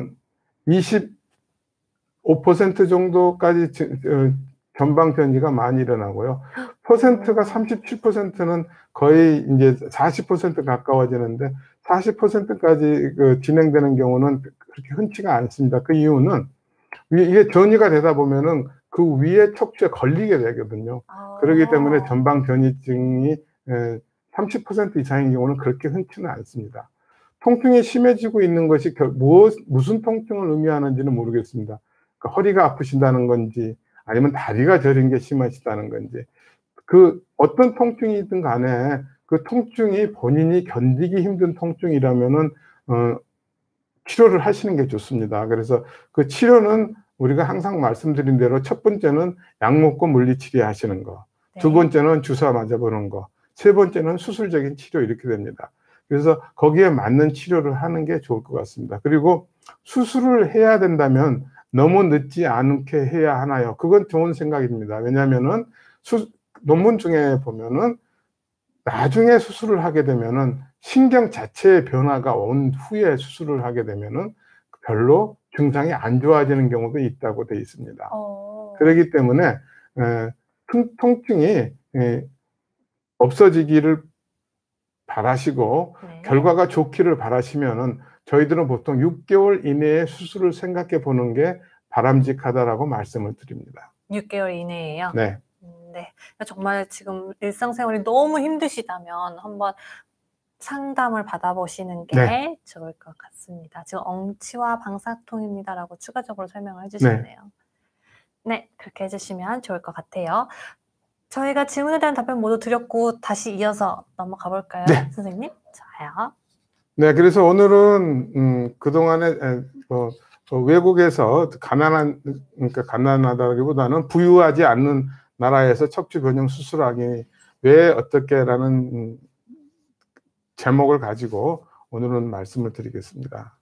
Speaker 2: 이십오 퍼센트 정도까지 지- 어, 전방전이가 많이 일어나고요. 퍼센트가 삼십칠 퍼센트는 거의 이제 사십 퍼센트 가까워지는데 사십 퍼센트까지 그 진행되는 경우는 그렇게 흔치가 않습니다. 그 이유는 이게 전이가 되다 보면은 그 위에 척추에 걸리게 되거든요.
Speaker 1: 아.
Speaker 2: 그렇기 때문에 전방전이증이 삼십 퍼센트 이상인 경우는 그렇게 흔치는 않습니다. 통증이 심해지고 있는 것이 결, 무엇, 무슨 통증을 의미하는지는 모르겠습니다. 그러니까 허리가 아프신다는 건지 아니면 다리가 저린 게 심하시다는 건지 그 어떤 통증이든 간에 그 통증이 본인이 견디기 힘든 통증이라면은 어, 치료를 하시는 게 좋습니다. 그래서 그 치료는 우리가 항상 말씀드린 대로 첫 번째는 약 먹고 물리치료 하시는 거,
Speaker 1: 네.
Speaker 2: 두 번째는 주사 맞아보는 거, 세 번째는 수술적인 치료 이렇게 됩니다. 그래서 거기에 맞는 치료를 하는 게 좋을 것 같습니다. 그리고 수술을 해야 된다면 너무 늦지 않게 해야 하나요? 그건 좋은 생각입니다. 왜냐하면은 수, 논문 중에 보면은 나중에 수술을 하게 되면은 신경 자체의 변화가 온 후에 수술을 하게 되면은 별로 증상이 안 좋아지는 경우도 있다고 되어 있습니다.
Speaker 1: 어.
Speaker 2: 그렇기 때문에 에, 통, 통증이 에, 없어지기를 바라시고
Speaker 1: 네.
Speaker 2: 결과가 좋기를 바라시면은 저희들은 보통 육 개월 이내에 수술을 생각해 보는 게 바람직하다라고 말씀을 드립니다.
Speaker 1: 육 개월 이내에요?
Speaker 2: 네.
Speaker 1: 음, 네. 정말 지금 일상생활이 너무 힘드시다면 한번 상담을 받아보시는 게
Speaker 2: 네.
Speaker 1: 좋을 것 같습니다. 지금 엉치와 방사통입니다라고 추가적으로 설명을 해주셨네요. 네. 네, 그렇게 해주시면 좋을 것 같아요. 저희가 질문에 대한 답변 모두 드렸고 다시 이어서 넘어가 볼까요,
Speaker 2: 네.
Speaker 1: 선생님? 좋아요.
Speaker 2: 네, 그래서 오늘은 음, 그동안에 에, 뭐, 어, 외국에서 가난한, 그러니까 가난하다기보다는 부유하지 않는 나라에서 척추 변형 수술하기 왜 어떻게라는 음, 제목을 가지고 오늘은 말씀을 드리겠습니다.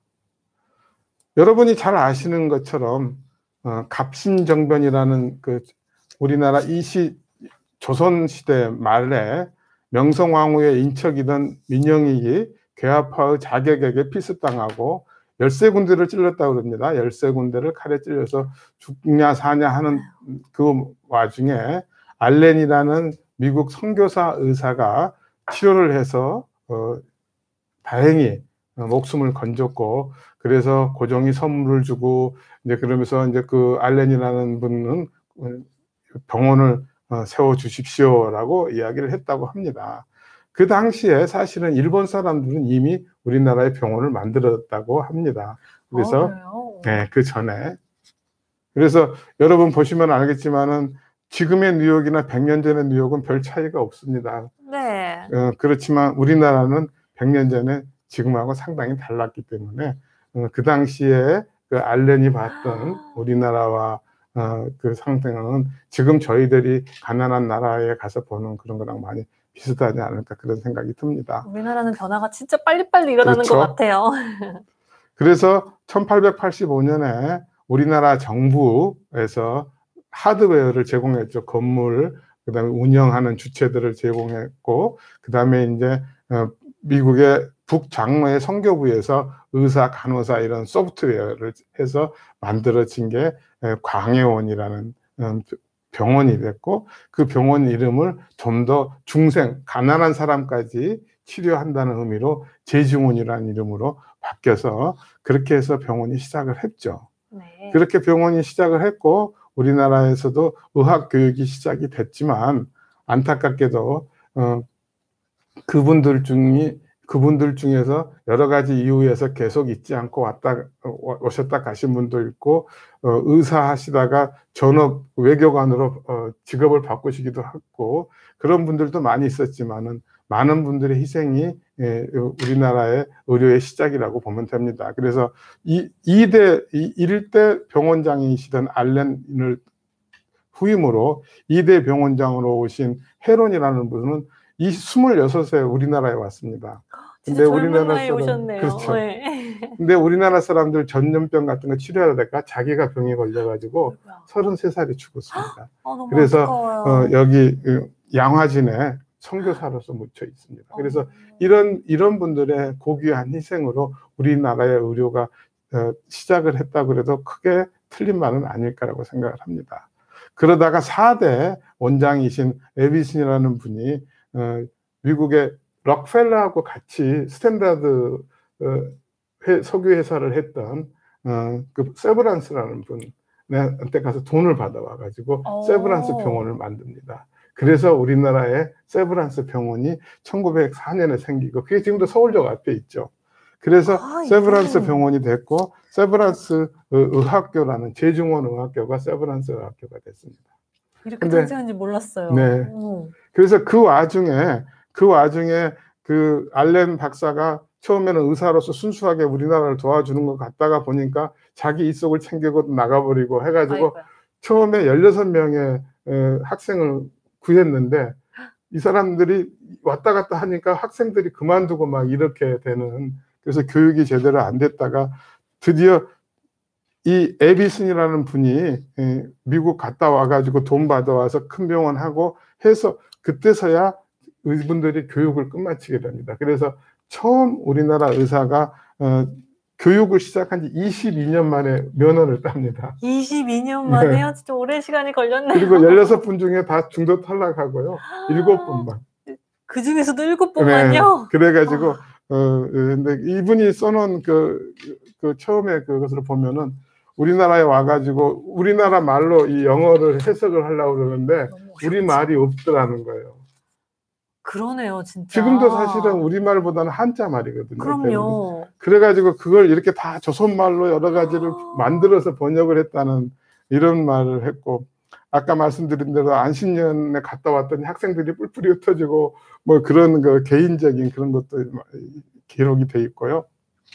Speaker 2: 여러분이 잘 아시는 것처럼 어, 갑신정변이라는 그 우리나라 이시 조선 시대 말에 명성황후의 인척이던 민영익이 괴화파의 자객에게 필습당하고 열세 군데를 찔렀다고 그럽니다. 열세 군데를 칼에 찔려서 죽냐 사냐 하는 그 와중에 알렌이라는 미국 선교사 의사가 치료를 해서 어, 다행히 목숨을 건졌고, 그래서 고종이 선물을 주고 이제 그러면서 이제 그 알렌이라는 분은 병원을 세워 주십시오라고 이야기를 했다고 합니다. 그 당시에 사실은 일본 사람들은 이미 우리나라의 병원을 만들었다고 합니다. 그래서
Speaker 1: 어,
Speaker 2: 네, 그 전에 그래서 여러분 보시면 알겠지만은 지금의 뉴욕이나 백 년 전의 뉴욕은 별 차이가 없습니다.
Speaker 1: 네.
Speaker 2: 어, 그렇지만 우리나라는 백 년 전에 지금하고 상당히 달랐기 때문에 어, 그 당시에 그 알렌이 봤던 우리나라와 어, 그 상태는 지금 저희들이 가난한 나라에 가서 보는 그런 거랑 많이 비슷하지 않을까 그런 생각이 듭니다.
Speaker 1: 우리나라는 변화가 진짜 빨리빨리 일어나는
Speaker 2: 그렇죠.
Speaker 1: 것 같아요.
Speaker 2: 그래서 천팔백팔십오 년에 우리나라 정부에서 하드웨어를 제공했죠. 건물 그다음에 운영하는 주체들을 제공했고, 그다음에 이제 어, 미국의 북장로의 선교부에서 의사, 간호사 이런 소프트웨어를 해서 만들어진 게 광해원이라는 병원이 됐고, 그 병원 이름을 좀 더 중생, 가난한 사람까지 치료한다는 의미로 재중원이라는 이름으로 바뀌어서 그렇게 해서 병원이 시작을 했죠.
Speaker 1: 네.
Speaker 2: 그렇게 병원이 시작을 했고 우리나라에서도 의학 교육이 시작이 됐지만 안타깝게도 어, 그분들 중이 그분들 중에서 여러 가지 이유에서 계속 있지 않고 왔다 오셨다 가신 분도 있고, 어, 의사 하시다가 전업 외교관으로 어, 직업을 바꾸시기도 했고, 그런 분들도 많이 있었지만은 많은 분들의 희생이 예, 우리나라의 의료의 시작이라고 보면 됩니다. 그래서 이, 이 대, 이, 일 대 병원장이시던 알렌을 후임으로 이 대 병원장으로 오신 헤론이라는 분은 이 스물여섯 세 우리나라에 왔습니다.
Speaker 1: 진짜
Speaker 2: 근데
Speaker 1: 젊은
Speaker 2: 우리나라
Speaker 1: 나이에
Speaker 2: 사람,
Speaker 1: 오셨네요.
Speaker 2: 그렇죠.
Speaker 1: 네.
Speaker 2: 근데 우리나라 사람들 전염병 같은 거 치료하다가 자기가 병에 걸려가지고 서른세 살에 죽었습니다.
Speaker 1: 아, 너무
Speaker 2: 그래서
Speaker 1: 안타까워요.
Speaker 2: 어, 여기 양화진에 선교사로서 묻혀 있습니다. 그래서
Speaker 1: 어.
Speaker 2: 이런 이런 분들의 고귀한 희생으로 우리나라의 의료가 어, 시작을 했다 그래도 크게 틀린 말은 아닐 거라고 생각을 합니다. 그러다가 사 대 원장이신 에비슨이라는 분이 어, 미국의 록펠러하고 같이 스탠다드 어, 회, 석유 회사를 했던 어, 그 세브란스라는 분한테 가서 돈을 받아와 가지고
Speaker 1: 오.
Speaker 2: 세브란스 병원을 만듭니다. 그래서 우리나라에 세브란스 병원이 천구백사 년에 생기고 그게 지금도 서울역 앞에 있죠. 그래서
Speaker 1: 아,
Speaker 2: 세브란스
Speaker 1: 이게.
Speaker 2: 병원이 됐고 세브란스 의학교라는 재중원 의학교가 세브란스 의학교가 됐습니다.
Speaker 1: 이렇게
Speaker 2: 근데,
Speaker 1: 탄생한지 몰랐어요.
Speaker 2: 네.
Speaker 1: 오.
Speaker 2: 그래서 그 와중에 그 와중에 그 알렌 박사가 처음에는 의사로서 순수하게 우리나라를 도와주는 것 같다가 보니까 자기 이속을 챙기고 나가버리고 해가지고
Speaker 1: 아이고야.
Speaker 2: 처음에 열여섯 명의 학생을 구했는데 이 사람들이 왔다 갔다 하니까 학생들이 그만두고 막 이렇게 되는, 그래서 교육이 제대로 안 됐다가 드디어 이 에비슨이라는 분이 미국 갔다 와가지고 돈 받아와서 큰 병원 하고 해서 그때서야 이분들이 교육을 끝마치게 됩니다. 그래서 처음 우리나라 의사가 어, 교육을 시작한 지 이십이 년 만에 면허를 땁니다.
Speaker 1: 이십이 년 만에요?
Speaker 2: 네.
Speaker 1: 진짜 오랜 시간이 걸렸네요.
Speaker 2: 그리고 열여섯 분 중에 다 중도 탈락하고요. 일곱 분만.
Speaker 1: 그 중에서도 일곱 분만요?
Speaker 2: 네. 그래가지고 어, 근데 이분이 써놓은 그, 그 처음에 그것을 보면은 우리나라에 와가지고 우리나라 말로 이 영어를 해석을 하려고 그러는데 우리 말이 없더라는 거예요.
Speaker 1: 그러네요, 진짜.
Speaker 2: 지금도 사실은 우리말보다는 한자 말이거든요.
Speaker 1: 그럼요.
Speaker 2: 그래가지고 그걸 이렇게 다 조선말로 여러 가지를 만들어서 번역을 했다는 이런 말을 했고, 아까 말씀드린 대로 안식년에 갔다 왔더니 학생들이 뿔뿔이 흩어지고 뭐 그런 그 개인적인 그런 것도 기록이 돼 있고요.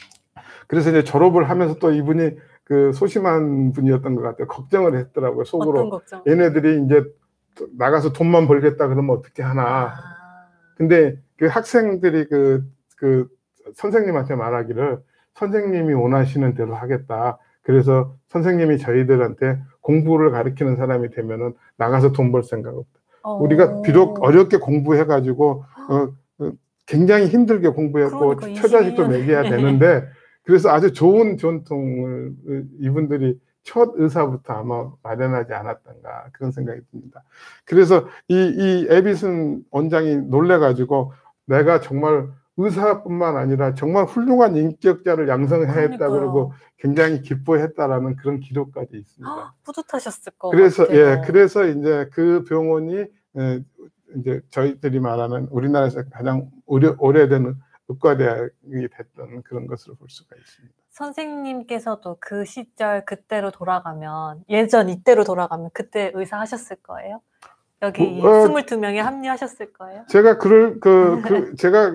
Speaker 2: 그래서 이제 졸업을 하면서 또 이분이 그 소심한 분이었던 것 같아요. 걱정을 했더라고요, 속으로.
Speaker 1: 어떤 걱정?
Speaker 2: 얘네들이 이제 나가서 돈만 벌겠다 그러면 어떻게 하나.
Speaker 1: 아.
Speaker 2: 근데 그 학생들이 그, 그 선생님한테 말하기를 선생님이 원하시는 대로 하겠다. 그래서 선생님이 저희들한테 공부를 가르치는 사람이 되면은 나가서 돈 벌 생각 없다.
Speaker 1: 어.
Speaker 2: 우리가 비록 어렵게 공부해가지고 어, 어, 굉장히 힘들게 공부했고
Speaker 1: 그러니까
Speaker 2: 처자식도 먹여야 되는데 그래서 아주 좋은 전통을 이분들이 첫 의사부터 아마 마련하지 않았던가 그런 생각이 듭니다. 그래서 이, 이 에비슨 원장이 놀래가지고 내가 정말 의사뿐만 아니라 정말 훌륭한 인격자를 양성했다 그러고 굉장히 기뻐했다라는 그런 기록까지 있습니다.
Speaker 1: 아, 뿌듯하셨을 것
Speaker 2: 그래서,
Speaker 1: 같아요.
Speaker 2: 예, 그래서 이제 그 병원이 예, 이제 저희들이 말하는 우리나라에서 가장 오래, 오래된 의과대학이 됐던 그런 것으로 볼 수가 있습니다.
Speaker 1: 선생님께서도 그 시절 그때로 돌아가면 예전 이때로 돌아가면 그때 의사 하셨을 거예요? 여기
Speaker 2: 어,
Speaker 1: 스물두 명에 합류하셨을 거예요?
Speaker 2: 제가 그럴 그, 그 제가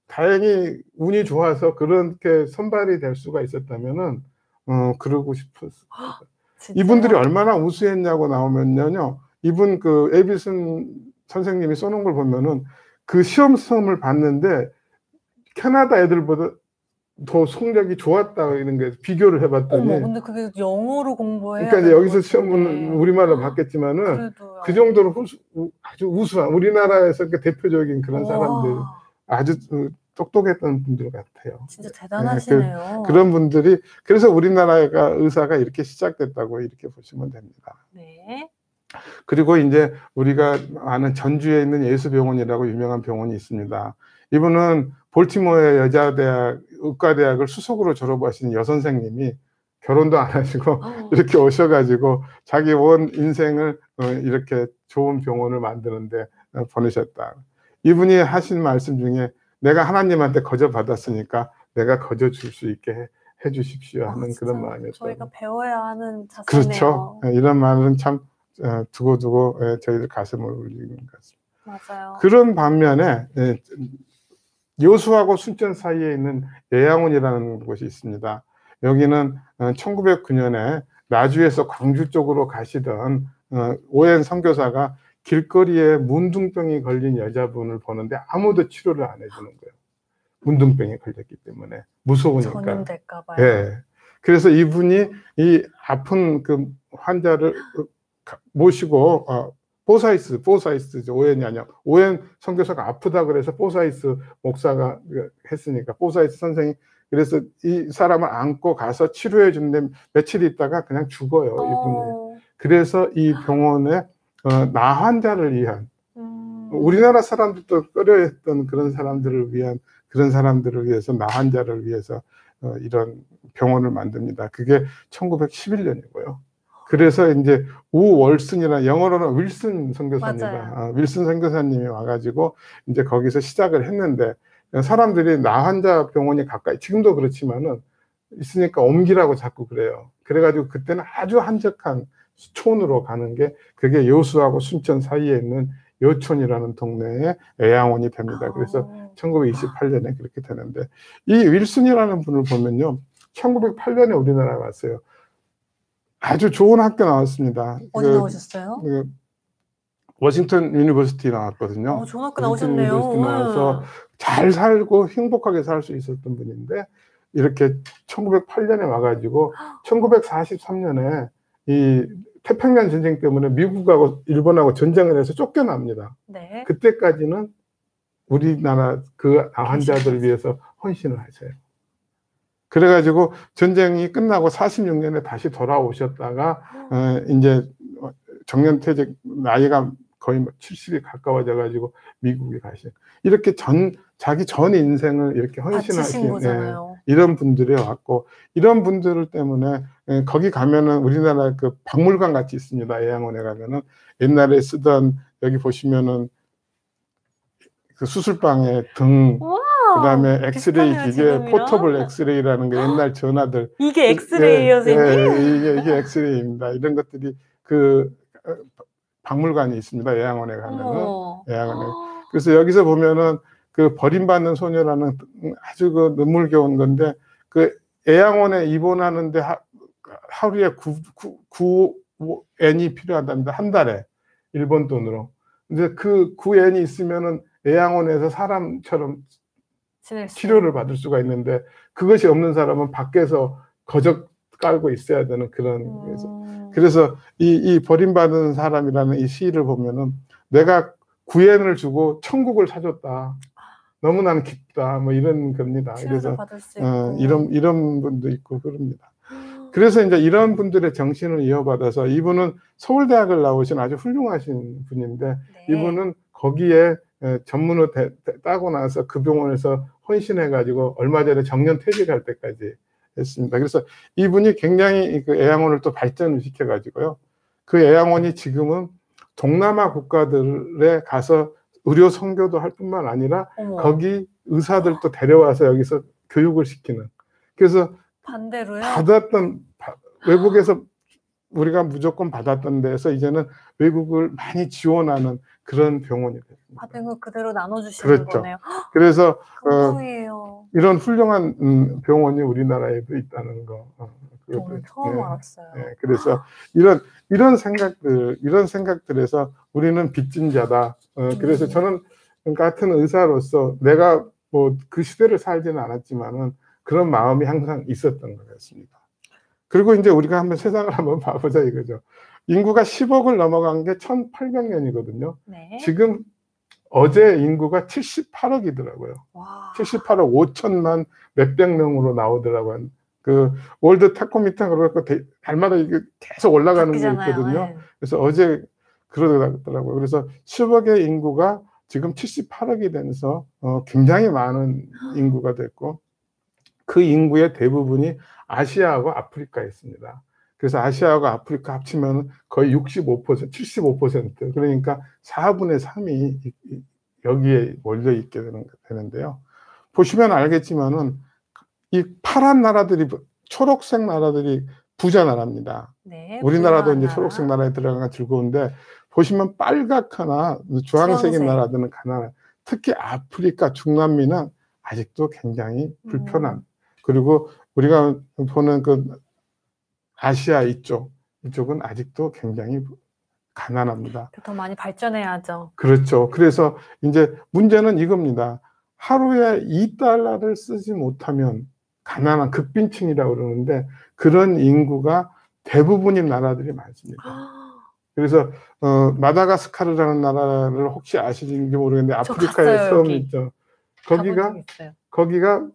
Speaker 2: 다행히 운이 좋아서 그렇게 선발이 될 수가 있었다면은 어 그러고 싶었습니다. 이분들이 얼마나 우수했냐고 나오면요, 이분 그 에비슨 선생님이 써놓은 걸 보면은 그 시험성을 봤는데 캐나다 애들보다 더 성적이 좋았다 이런 게 비교를 해봤더니.
Speaker 1: 어머, 근데 그게 영어로 공부해야
Speaker 2: 그러니까 이제 여기서 시험은 우리말로 받겠지만은
Speaker 1: 그래도요.
Speaker 2: 그 정도로 후수, 아주 우수한 우리나라에서 그 대표적인 그런
Speaker 1: 우와.
Speaker 2: 사람들 아주 똑똑했던 분들 같아요.
Speaker 1: 진짜 대단하시네요.
Speaker 2: 네, 그, 그런 분들이 그래서 우리나라가 의사가 이렇게 시작됐다고 이렇게 보시면 됩니다.
Speaker 1: 네.
Speaker 2: 그리고 이제 우리가 아는 전주에 있는 예수병원이라고 유명한 병원이 있습니다. 이분은 볼티모어의 여자대학 의과대학을 수석으로 졸업하신 여선생님이 결혼도 안 하시고 어. 이렇게 오셔가지고 자기 온 인생을 이렇게 좋은 병원을 만드는데 보내셨다. 이분이 하신 말씀 중에 내가 하나님한테 거저 받았으니까 내가 거저 줄 수 있게 해, 해 주십시오 하는 아, 그런 마음이었어요.
Speaker 1: 저희가 배워야 하는 자세네요.
Speaker 2: 그렇죠. 이런 말은 참 두고두고 저희들 가슴을 울리는 것 같습니다.
Speaker 1: 맞아요.
Speaker 2: 그런 반면에 요수하고 순천 사이에 있는 예양원이라는 곳이 있습니다. 여기는 천구백구 년에 나주에서 광주 쪽으로 가시던 오엔 선교사가 길거리에 문둥병이 걸린 여자분을 보는데 아무도 치료를 안 해주는 거예요. 문둥병이 걸렸기 때문에 무서우니까.
Speaker 1: 전염될까 봐요.
Speaker 2: 예. 그래서 이분이 이 아픈 그 환자를 모시고 어, 보사이스, 보사이스죠. 오엔이 아니야. 오엔 선교사가 아프다 그래서 보사이스 목사가 했으니까 보사이스 선생이 그래서 이 사람을 안고 가서 치료해 주는데 며칠 있다가 그냥 죽어요.
Speaker 1: 어...
Speaker 2: 이분이. 그래서 이 병원에 어, 나 환자를 위한
Speaker 1: 음...
Speaker 2: 우리나라 사람들도 꺼려했던 그런 사람들을 위한 그런 사람들을 위해서 나 환자를 위해서 어, 이런 병원을 만듭니다. 그게 천구백십일 년이고요. 그래서 이제 우월슨이나 영어로는 윌슨 선교사입니다. 아, 윌슨 선교사님이 와가지고 이제 거기서 시작을 했는데 사람들이 나 환자 병원이 가까이 지금도 그렇지만은 있으니까 옮기라고 자꾸 그래요. 그래가지고 그때는 아주 한적한 촌으로 가는 게 그게 요수하고 순천 사이에 있는 여촌이라는 동네에 애양원이 됩니다. 그래서 천구백이십팔 년에 그렇게 되는데 이 윌슨이라는 분을 보면요, 천구백팔 년에 우리나라에 왔어요. 아주 좋은 학교 나왔습니다.
Speaker 1: 어디 그, 나오셨어요?
Speaker 2: 그 워싱턴 유니버시티 나왔거든요.
Speaker 1: 어, 좋은 학교 나오셨네요.
Speaker 2: 유니버시티 나와서 잘 살고 행복하게 살 수 있었던 분인데 이렇게 천구백팔 년에 와가지고 천구백사십삼 년에 이 태평양 전쟁 때문에 미국하고 일본하고 전쟁을 해서 쫓겨납니다.
Speaker 1: 네.
Speaker 2: 그때까지는 우리나라 그 환자들을 위해서 헌신을 하셔요. 그래가지고 전쟁이 끝나고 사십육 년에 다시 돌아오셨다가 어, 이제 정년퇴직 나이가 거의 칠십이 가까워져가지고 미국에 가신 이렇게 전 자기 전 인생을 이렇게 헌신하신 예, 이런 분들이 왔고 이런 분들 때문에 예, 거기 가면은 우리나라 그 박물관 같이 있습니다. 애양원에 가면은 옛날에 쓰던 여기 보시면은 그 수술방에 등
Speaker 1: 우와,
Speaker 2: 그다음에 엑스레이 기계, 지금이랑? 포터블 엑스레이라는 게 옛날 전화들
Speaker 1: 이게 엑스레이예요,
Speaker 2: 예,
Speaker 1: 선생님?
Speaker 2: 예, 이게, 이게 엑스레이입니다. 이런 것들이 그 박물관이 있습니다. 애양원에 가면은
Speaker 1: 어머.
Speaker 2: 애양원에. 그래서 여기서 보면은 그 버림받는 소녀라는 아주 그 눈물겨운 건데 그 애양원에 입원하는데 하, 하루에 구 엔이 필요하답니다. 한 달에 일본 돈으로. 근데 그 구 엔이 있으면은 애양원에서 사람처럼 치료를 받을 수가 있는데 그것이 없는 사람은 밖에서 거적 깔고 있어야 되는 그런 음. 그래서 이, 이 버림받은 사람이라는 이 시를 보면은 내가 구 엔을 주고 천국을 사줬다. 너무 나는 기쁘다. 뭐 이런 겁니다. 그래서 어, 이런 이런 분도 있고 그럽니다. 그래서 이제 이런 분들의 정신을 이어받아서 이분은 서울대학을 나오신 아주 훌륭하신 분인데
Speaker 1: 네.
Speaker 2: 이분은 거기에 전문을 대, 대, 따고 나서 그 병원에서 헌신해가지고 얼마 전에 정년 퇴직할 때까지 했습니다. 그래서 이분이 굉장히 그 애양원을 또 발전을 시켜가지고요. 그 애양원이 지금은 동남아 국가들에 가서 의료 선교도 할 뿐만 아니라 어머. 거기 의사들도 데려와서 여기서 교육을 시키는. 그래서
Speaker 1: 반대로요?
Speaker 2: 받았던 외국에서 우리가 무조건 받았던 데서 이제는 외국을 많이 지원하는 그런 병원이 됩니다.
Speaker 1: 받은 거 그대로 나눠주시는
Speaker 2: 그렇죠.
Speaker 1: 거네요.
Speaker 2: 그래서
Speaker 1: 어,
Speaker 2: 이런 훌륭한 음, 병원이 우리나라에도 있다는 거. 어,
Speaker 1: 오늘 처음
Speaker 2: 네,
Speaker 1: 알았어요.
Speaker 2: 네, 그래서 이런 이런 생각들 이런 생각들에서 우리는 빚진 자다. 어, 그래서 음. 저는 같은 의사로서 내가 뭐 그 시대를 살지는 않았지만은 그런 마음이 항상 있었던 것 같습니다. 그리고 이제 우리가 한번 세상을 한번 봐보자 이거죠. 인구가 십억을 넘어간 게 천팔백 년이거든요.
Speaker 1: 네.
Speaker 2: 지금 어제 인구가 칠십팔억이더라고요.
Speaker 1: 와.
Speaker 2: 칠십팔억 오천만 몇백 명으로 나오더라고요. 그 월드 타코미터 그러고 달마다 이게 계속 올라가는 게
Speaker 1: 바뀌잖아요.
Speaker 2: 있거든요.
Speaker 1: 네.
Speaker 2: 그래서 어제 그러더라고요. 그래서 십억의 인구가 지금 칠십팔억이 되면서 어, 굉장히 많은 인구가 됐고 그 인구의 대부분이 아시아하고 아프리카에 있습니다. 그래서 아시아하고 아프리카 합치면 거의 육십오 퍼센트, 칠십오 퍼센트 그러니까 사분의 삼이 여기에 몰려 있게 되는, 되는데요. 보시면 알겠지만은 이 파란 나라들이 초록색 나라들이 부자 나라입니다.
Speaker 1: 네,
Speaker 2: 우리나라도 이제
Speaker 1: 나라.
Speaker 2: 초록색 나라에 들어가가 즐거운데 보시면 빨갛거나 주황색인
Speaker 1: 주황색.
Speaker 2: 나라들은 가난해. 특히 아프리카, 중남미는 아직도 굉장히 불편한.
Speaker 1: 음.
Speaker 2: 그리고 우리가 보는 그 아시아 이쪽, 이쪽은 아직도 굉장히 가난합니다.
Speaker 1: 더 많이 발전해야죠.
Speaker 2: 그렇죠. 그래서 이제 문제는 이겁니다. 하루에 이 달러를 쓰지 못하면 가난한 극빈층이라고 그러는데 그런 인구가 대부분인 나라들이 많습니다. 그래서 어, 마다가스카르라는 나라를 혹시 아시는지 모르겠는데 아프리카의 섬이 있죠. 거기가 거기가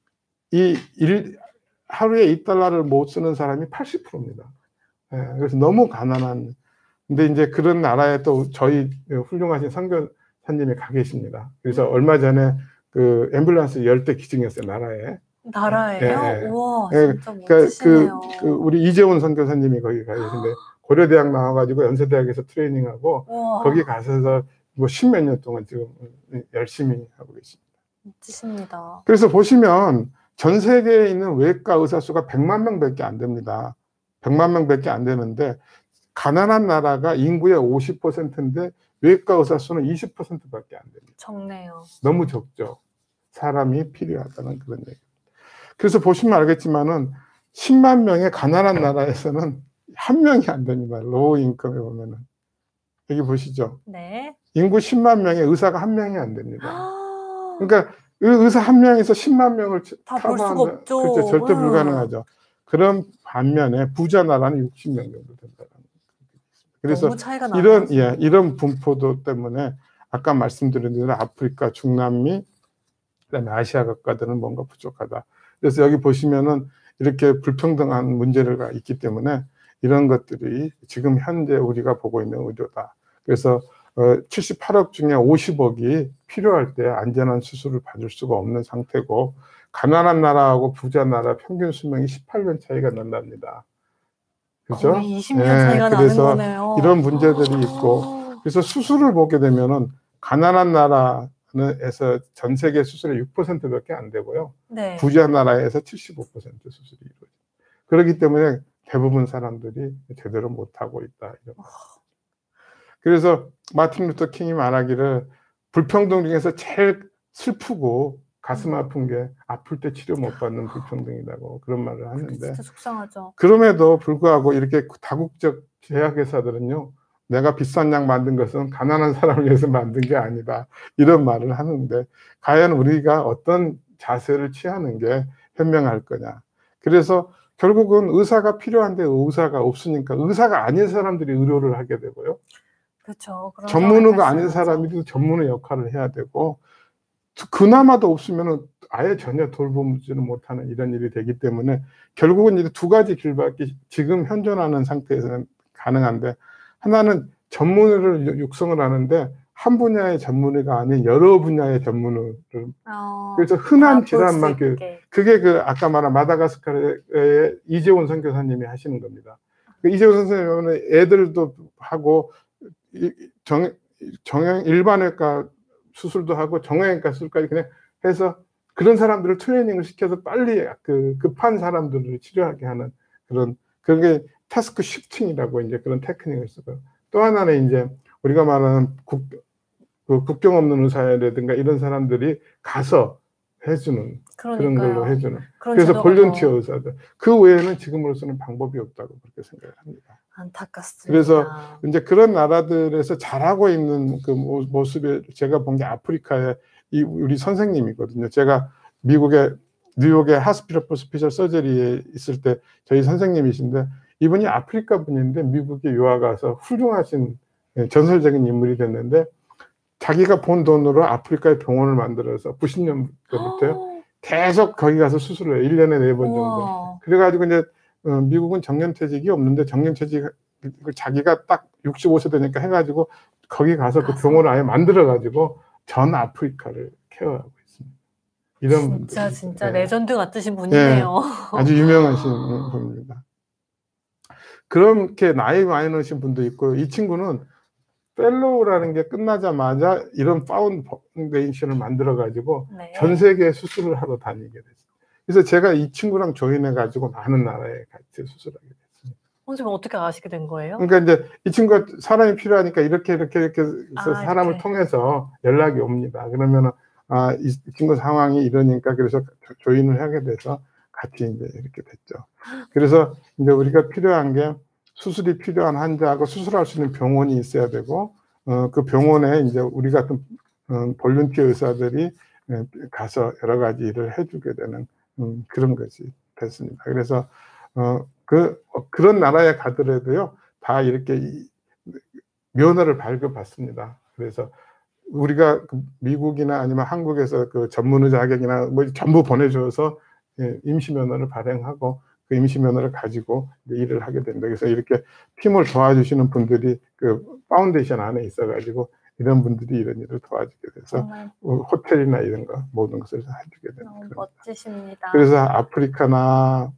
Speaker 2: 이 일, 하루에 이 달러를 못 쓰는 사람이 팔십 퍼센트입니다. 예, 그래서 너무 가난한. 근데 이제 그런 나라에 또 저희 훌륭하신 선교사님이 가 계십니다. 그래서
Speaker 1: 음.
Speaker 2: 얼마 전에 그 앰뷸런스 열 대 기증했어요, 나라에.
Speaker 1: 나라예요?
Speaker 2: 예, 예.
Speaker 1: 우와,
Speaker 2: 예,
Speaker 1: 진짜
Speaker 2: 그,
Speaker 1: 멋지시네요.
Speaker 2: 그, 우리 이재훈 선교사님이 거기 가 계신데 고려대학 나와가지고 연세대학에서 트레이닝하고 우와. 거기 가셔서 뭐 십몇 년 동안 지금 열심히 하고 계십니다.
Speaker 1: 멋지십니다.
Speaker 2: 그래서 보시면 전 세계에 있는 외과 의사 수가 백만 명밖에 안 됩니다. 백만 명밖에 안 되는데 가난한 나라가 인구의 오십 퍼센트인데 외과 의사 수는 이십 퍼센트밖에 안 됩니다.
Speaker 1: 적네요.
Speaker 2: 너무 적죠. 사람이 필요하다는 그런 얘기. 그래서 보시면 알겠지만은 십만 명의 가난한 나라에서는 한 명이 안 됩니다. 로우 인컴에 보면은. 여기 보시죠.
Speaker 1: 네.
Speaker 2: 인구 십만 명의 의사가 한 명이 안 됩니다. 그러니까 의사 한 명에서 십만 명을
Speaker 1: 다 볼 수가 없죠.
Speaker 2: 그렇죠. 절대 불가능하죠. 그런 반면에 부자 나라는 육십 명 정도 된다는 거예요. 그래서
Speaker 1: 너무 차이가
Speaker 2: 이런
Speaker 1: 나요.
Speaker 2: 예, 이런 분포도 때문에 아까 말씀드린 대로 아프리카, 중남미, 그다음에 아시아 국가들은 뭔가 부족하다. 그래서 여기 보시면은 이렇게 불평등한 문제가 있기 때문에 이런 것들이 지금 현재 우리가 보고 있는 의료다. 그래서 어, 칠십팔억 중에 오십억이 필요할 때 안전한 수술을 받을 수가 없는 상태고 가난한 나라하고 부자 나라 평균 수명이 십팔 년 차이가 난답니다. 그렇죠?
Speaker 1: 거의 이십 년 차이가
Speaker 2: 네, 그래서
Speaker 1: 나는 거네요.
Speaker 2: 이런 문제들이 있고 그래서 수술을 보게 되면은 가난한 나라에서 전 세계 수술의 육 퍼센트밖에 안 되고요.
Speaker 1: 네.
Speaker 2: 부자 나라에서 칠십오 퍼센트 수술이 이루어져요. 그렇기 때문에 대부분 사람들이 제대로 못하고 있다. 이런 그래서 마틴 루터 킹이 말하기를 불평등 중에서 제일 슬프고 가슴 아픈 게 아플 때 치료 못 받는 불평등이라고 그런 말을 하는데
Speaker 1: 진짜 속상하죠.
Speaker 2: 그럼에도 불구하고 이렇게 다국적 제약회사들은요 내가 비싼 약 만든 것은 가난한 사람을 위해서 만든 게 아니다 이런 말을 하는데 과연 우리가 어떤 자세를 취하는 게 현명할 거냐. 그래서 결국은 의사가 필요한데 의사가 없으니까 의사가 아닌 사람들이 의료를 하게 되고요.
Speaker 1: 그렇죠.
Speaker 2: 전문의가 아닌 사람이 전문의 역할을 해야 되고 그나마도 없으면 아예 전혀 돌보지는 못하는 이런 일이 되기 때문에 결국은 이제 두 가지 길밖에 지금 현존하는 상태에서는 가능한데 하나는 전문의를 육성을 하는데 한 분야의 전문의가 아닌 여러 분야의 전문의를
Speaker 1: 어,
Speaker 2: 그래서 흔한 질환만 그, 그게 그 아까 말한 마다가스카르의 이재훈 선교사님이 하시는 겁니다. 그 이재훈 선생님은 애들도 하고 정, 정형 일반외과 수술도 하고 정형외과 수술까지 그냥 해서 그런 사람들을 트레이닝을 시켜서 빨리 그 급한 사람들을 치료하게 하는 그런 그게 타스크 쉬프팅이라고 이제 그런 테크닉을 쓰고 또 하나는 이제 우리가 말하는 국, 그 국경 없는 의사라든가 이런 사람들이 가서 해주는 그러니까요. 그런 걸로 해주는 그래서 볼런티어 의사들 그 외에는 지금으로서는 방법이 없다고 그렇게 생각을 합니다.
Speaker 1: 안타깝습니다.
Speaker 2: 그래서 이제 그런 나라들에서 잘하고 있는 그 모습에 제가 본 게 아프리카의 이 우리 선생님이거든요. 제가 미국에 뉴욕의 하스피럴 포 스페셜 서저리에 있을 때 저희 선생님이신데 이분이 아프리카 분인데 미국에 유학 와서 훌륭하신 전설적인 인물이 됐는데 자기가 본 돈으로 아프리카에 병원을 만들어서 구십 년대부터요. 계속 거기 가서 수술을 해요. 일 년에 네 번 정도.
Speaker 1: 우와.
Speaker 2: 그래가지고 이제 미국은 정년퇴직이 없는데 정년퇴직 자기가 딱 육십오 세 되니까 해가지고 거기 가서, 가서. 그 병원을 아예 만들어가지고 전 아프리카를 케어하고 있습니다. 이런
Speaker 1: 진짜
Speaker 2: 분들.
Speaker 1: 진짜
Speaker 2: 네.
Speaker 1: 레전드 같으신 분이네요.
Speaker 2: 네. 아주 유명하신 분입니다. 그렇게 나이 많이 넣으신 분도 있고 이 친구는 펠로우라는 게 끝나자마자 이런 파운데이션을 만들어 가지고 네. 전 세계 수술을 하러 다니게 됐어요. 그래서 제가 이 친구랑 조인해 가지고 많은 나라에 같이 수술하게 됐습니다.
Speaker 1: 선생님 어떻게 아시게 된 거예요?
Speaker 2: 그러니까 이제 이 친구가 사람이 필요하니까 이렇게 이렇게 이렇게 해서 아, 사람을 이렇게. 통해서 연락이 옵니다. 그러면은 아, 이 친구 상황이 이러니까 그래서 조인을 하게 돼서 같이 이제 이렇게 됐죠. 그래서 이제 우리가 필요한 게 수술이 필요한 환자하고 수술할 수 있는 병원이 있어야 되고, 어, 그 병원에 이제 우리 같은 어, 볼런티어 의사들이 가서 여러 가지 일을 해주게 되는 음, 그런 것이 됐습니다. 그래서 어, 그 그런 나라에 가더라도요, 다 이렇게 이, 면허를 발급받습니다. 그래서 우리가 그 미국이나 아니면 한국에서 그 전문의 자격이나 뭐 전부 보내줘서 예, 임시 면허를 발행하고 그 임시 면허를 가지고 일을 하게 된다. 그래서 이렇게 팀을 도와주시는 분들이 그 파운데이션 안에 있어가지고 이런 분들이 이런 일을 도와주게 돼서 정말. 호텔이나 이런 거 모든 것을 해주게 되는.
Speaker 1: 너무 멋지십니다.
Speaker 2: 그래서 아프리카나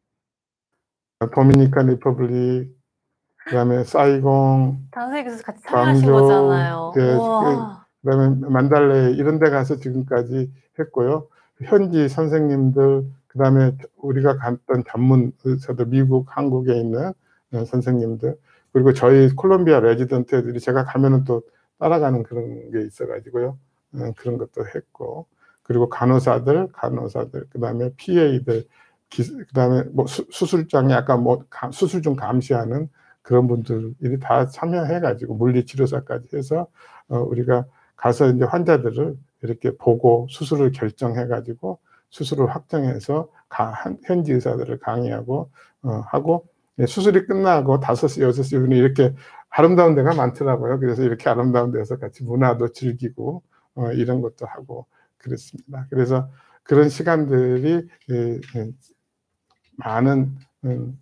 Speaker 2: 도미니칸 리퍼블릭, 그다음에 사이공,
Speaker 1: 다 세계에서 같이 참여하신 거잖아요.
Speaker 2: 예, 그다음에 만달레 이런 데 가서 지금까지 했고요. 현지 선생님들, 그다음에 우리가 갔던 전문 의사들, 미국, 한국에 있는 선생님들, 그리고 저희 콜롬비아 레지던트들이 제가 가면은 또 따라가는 그런 게 있어가지고요. 그런 것도 했고, 그리고 간호사들, 간호사들, 그다음에 피에이들, 그다음에 뭐 수, 수술장에 약간 뭐 가, 수술 좀 감시하는 그런 분들이 다 참여해가지고 물리치료사까지 해서 어, 우리가 가서 이제 환자들을 이렇게 보고 수술을 결정해가지고 수술을 확정해서 가, 현지 의사들을 강의하고 어, 하고 예, 수술이 끝나고 다섯 시, 여섯 시 이렇게 아름다운 데가 많더라고요. 그래서 이렇게 아름다운 데서 같이 문화도 즐기고 어, 이런 것도 하고 그랬습니다. 그래서 그런 시간들이 예, 예, 많은 음,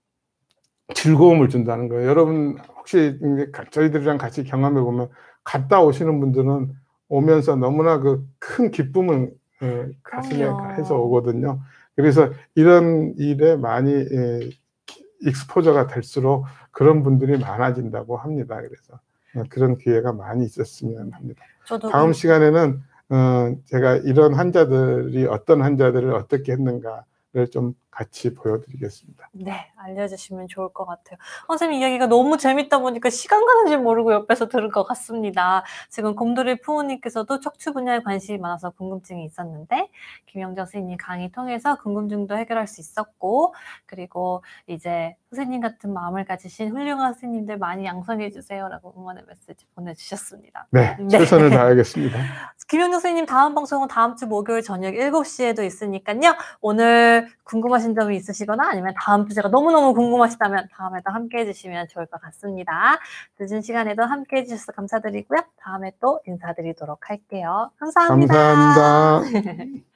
Speaker 2: 즐거움을 준다는 거예요. 여러분 혹시 저희들이랑 같이 경험해 보면 갔다 오시는 분들은 오면서 너무나 그 큰 기쁨을 예, 가슴에 해서 오거든요. 그래서 이런 일에 많이 예, 익스포저가 될수록 그런 분들이 많아진다고 합니다. 그래서 어, 그런 기회가 많이 있었으면 합니다.
Speaker 1: 저도
Speaker 2: 다음
Speaker 1: 음...
Speaker 2: 시간에는 어, 제가 이런 환자들이 어떤 환자들을 어떻게 했는가를 좀 같이 보여드리겠습니다.
Speaker 1: 네, 알려주시면 좋을 것 같아요. 선생님 이야기가 너무 재밌다 보니까 시간 가는 줄 모르고 옆에서 들은 것 같습니다. 지금 곰돌이 부모님께서도 척추 분야에 관심이 많아서 궁금증이 있었는데 김영정 선생님 강의 통해서 궁금증도 해결할 수 있었고, 그리고 이제 선생님 같은 마음을 가지신 훌륭한 선생님들 많이 양성해 주세요라고 응원의 메시지 보내주셨습니다.
Speaker 2: 네, 네. 최선을 다하겠습니다.
Speaker 1: 김영정 선생님 다음 방송은 다음 주 목요일 저녁 일곱 시에도 있으니까요. 오늘 궁금하신 점이 있으시거나 아니면 다음 주제가 너무너무 궁금하시다면 다음에도 함께 해주시면 좋을 것 같습니다. 늦은 시간에도 함께 해주셔서 감사드리고요. 다음에 또 인사드리도록 할게요. 감사합니다.
Speaker 2: 감사합니다.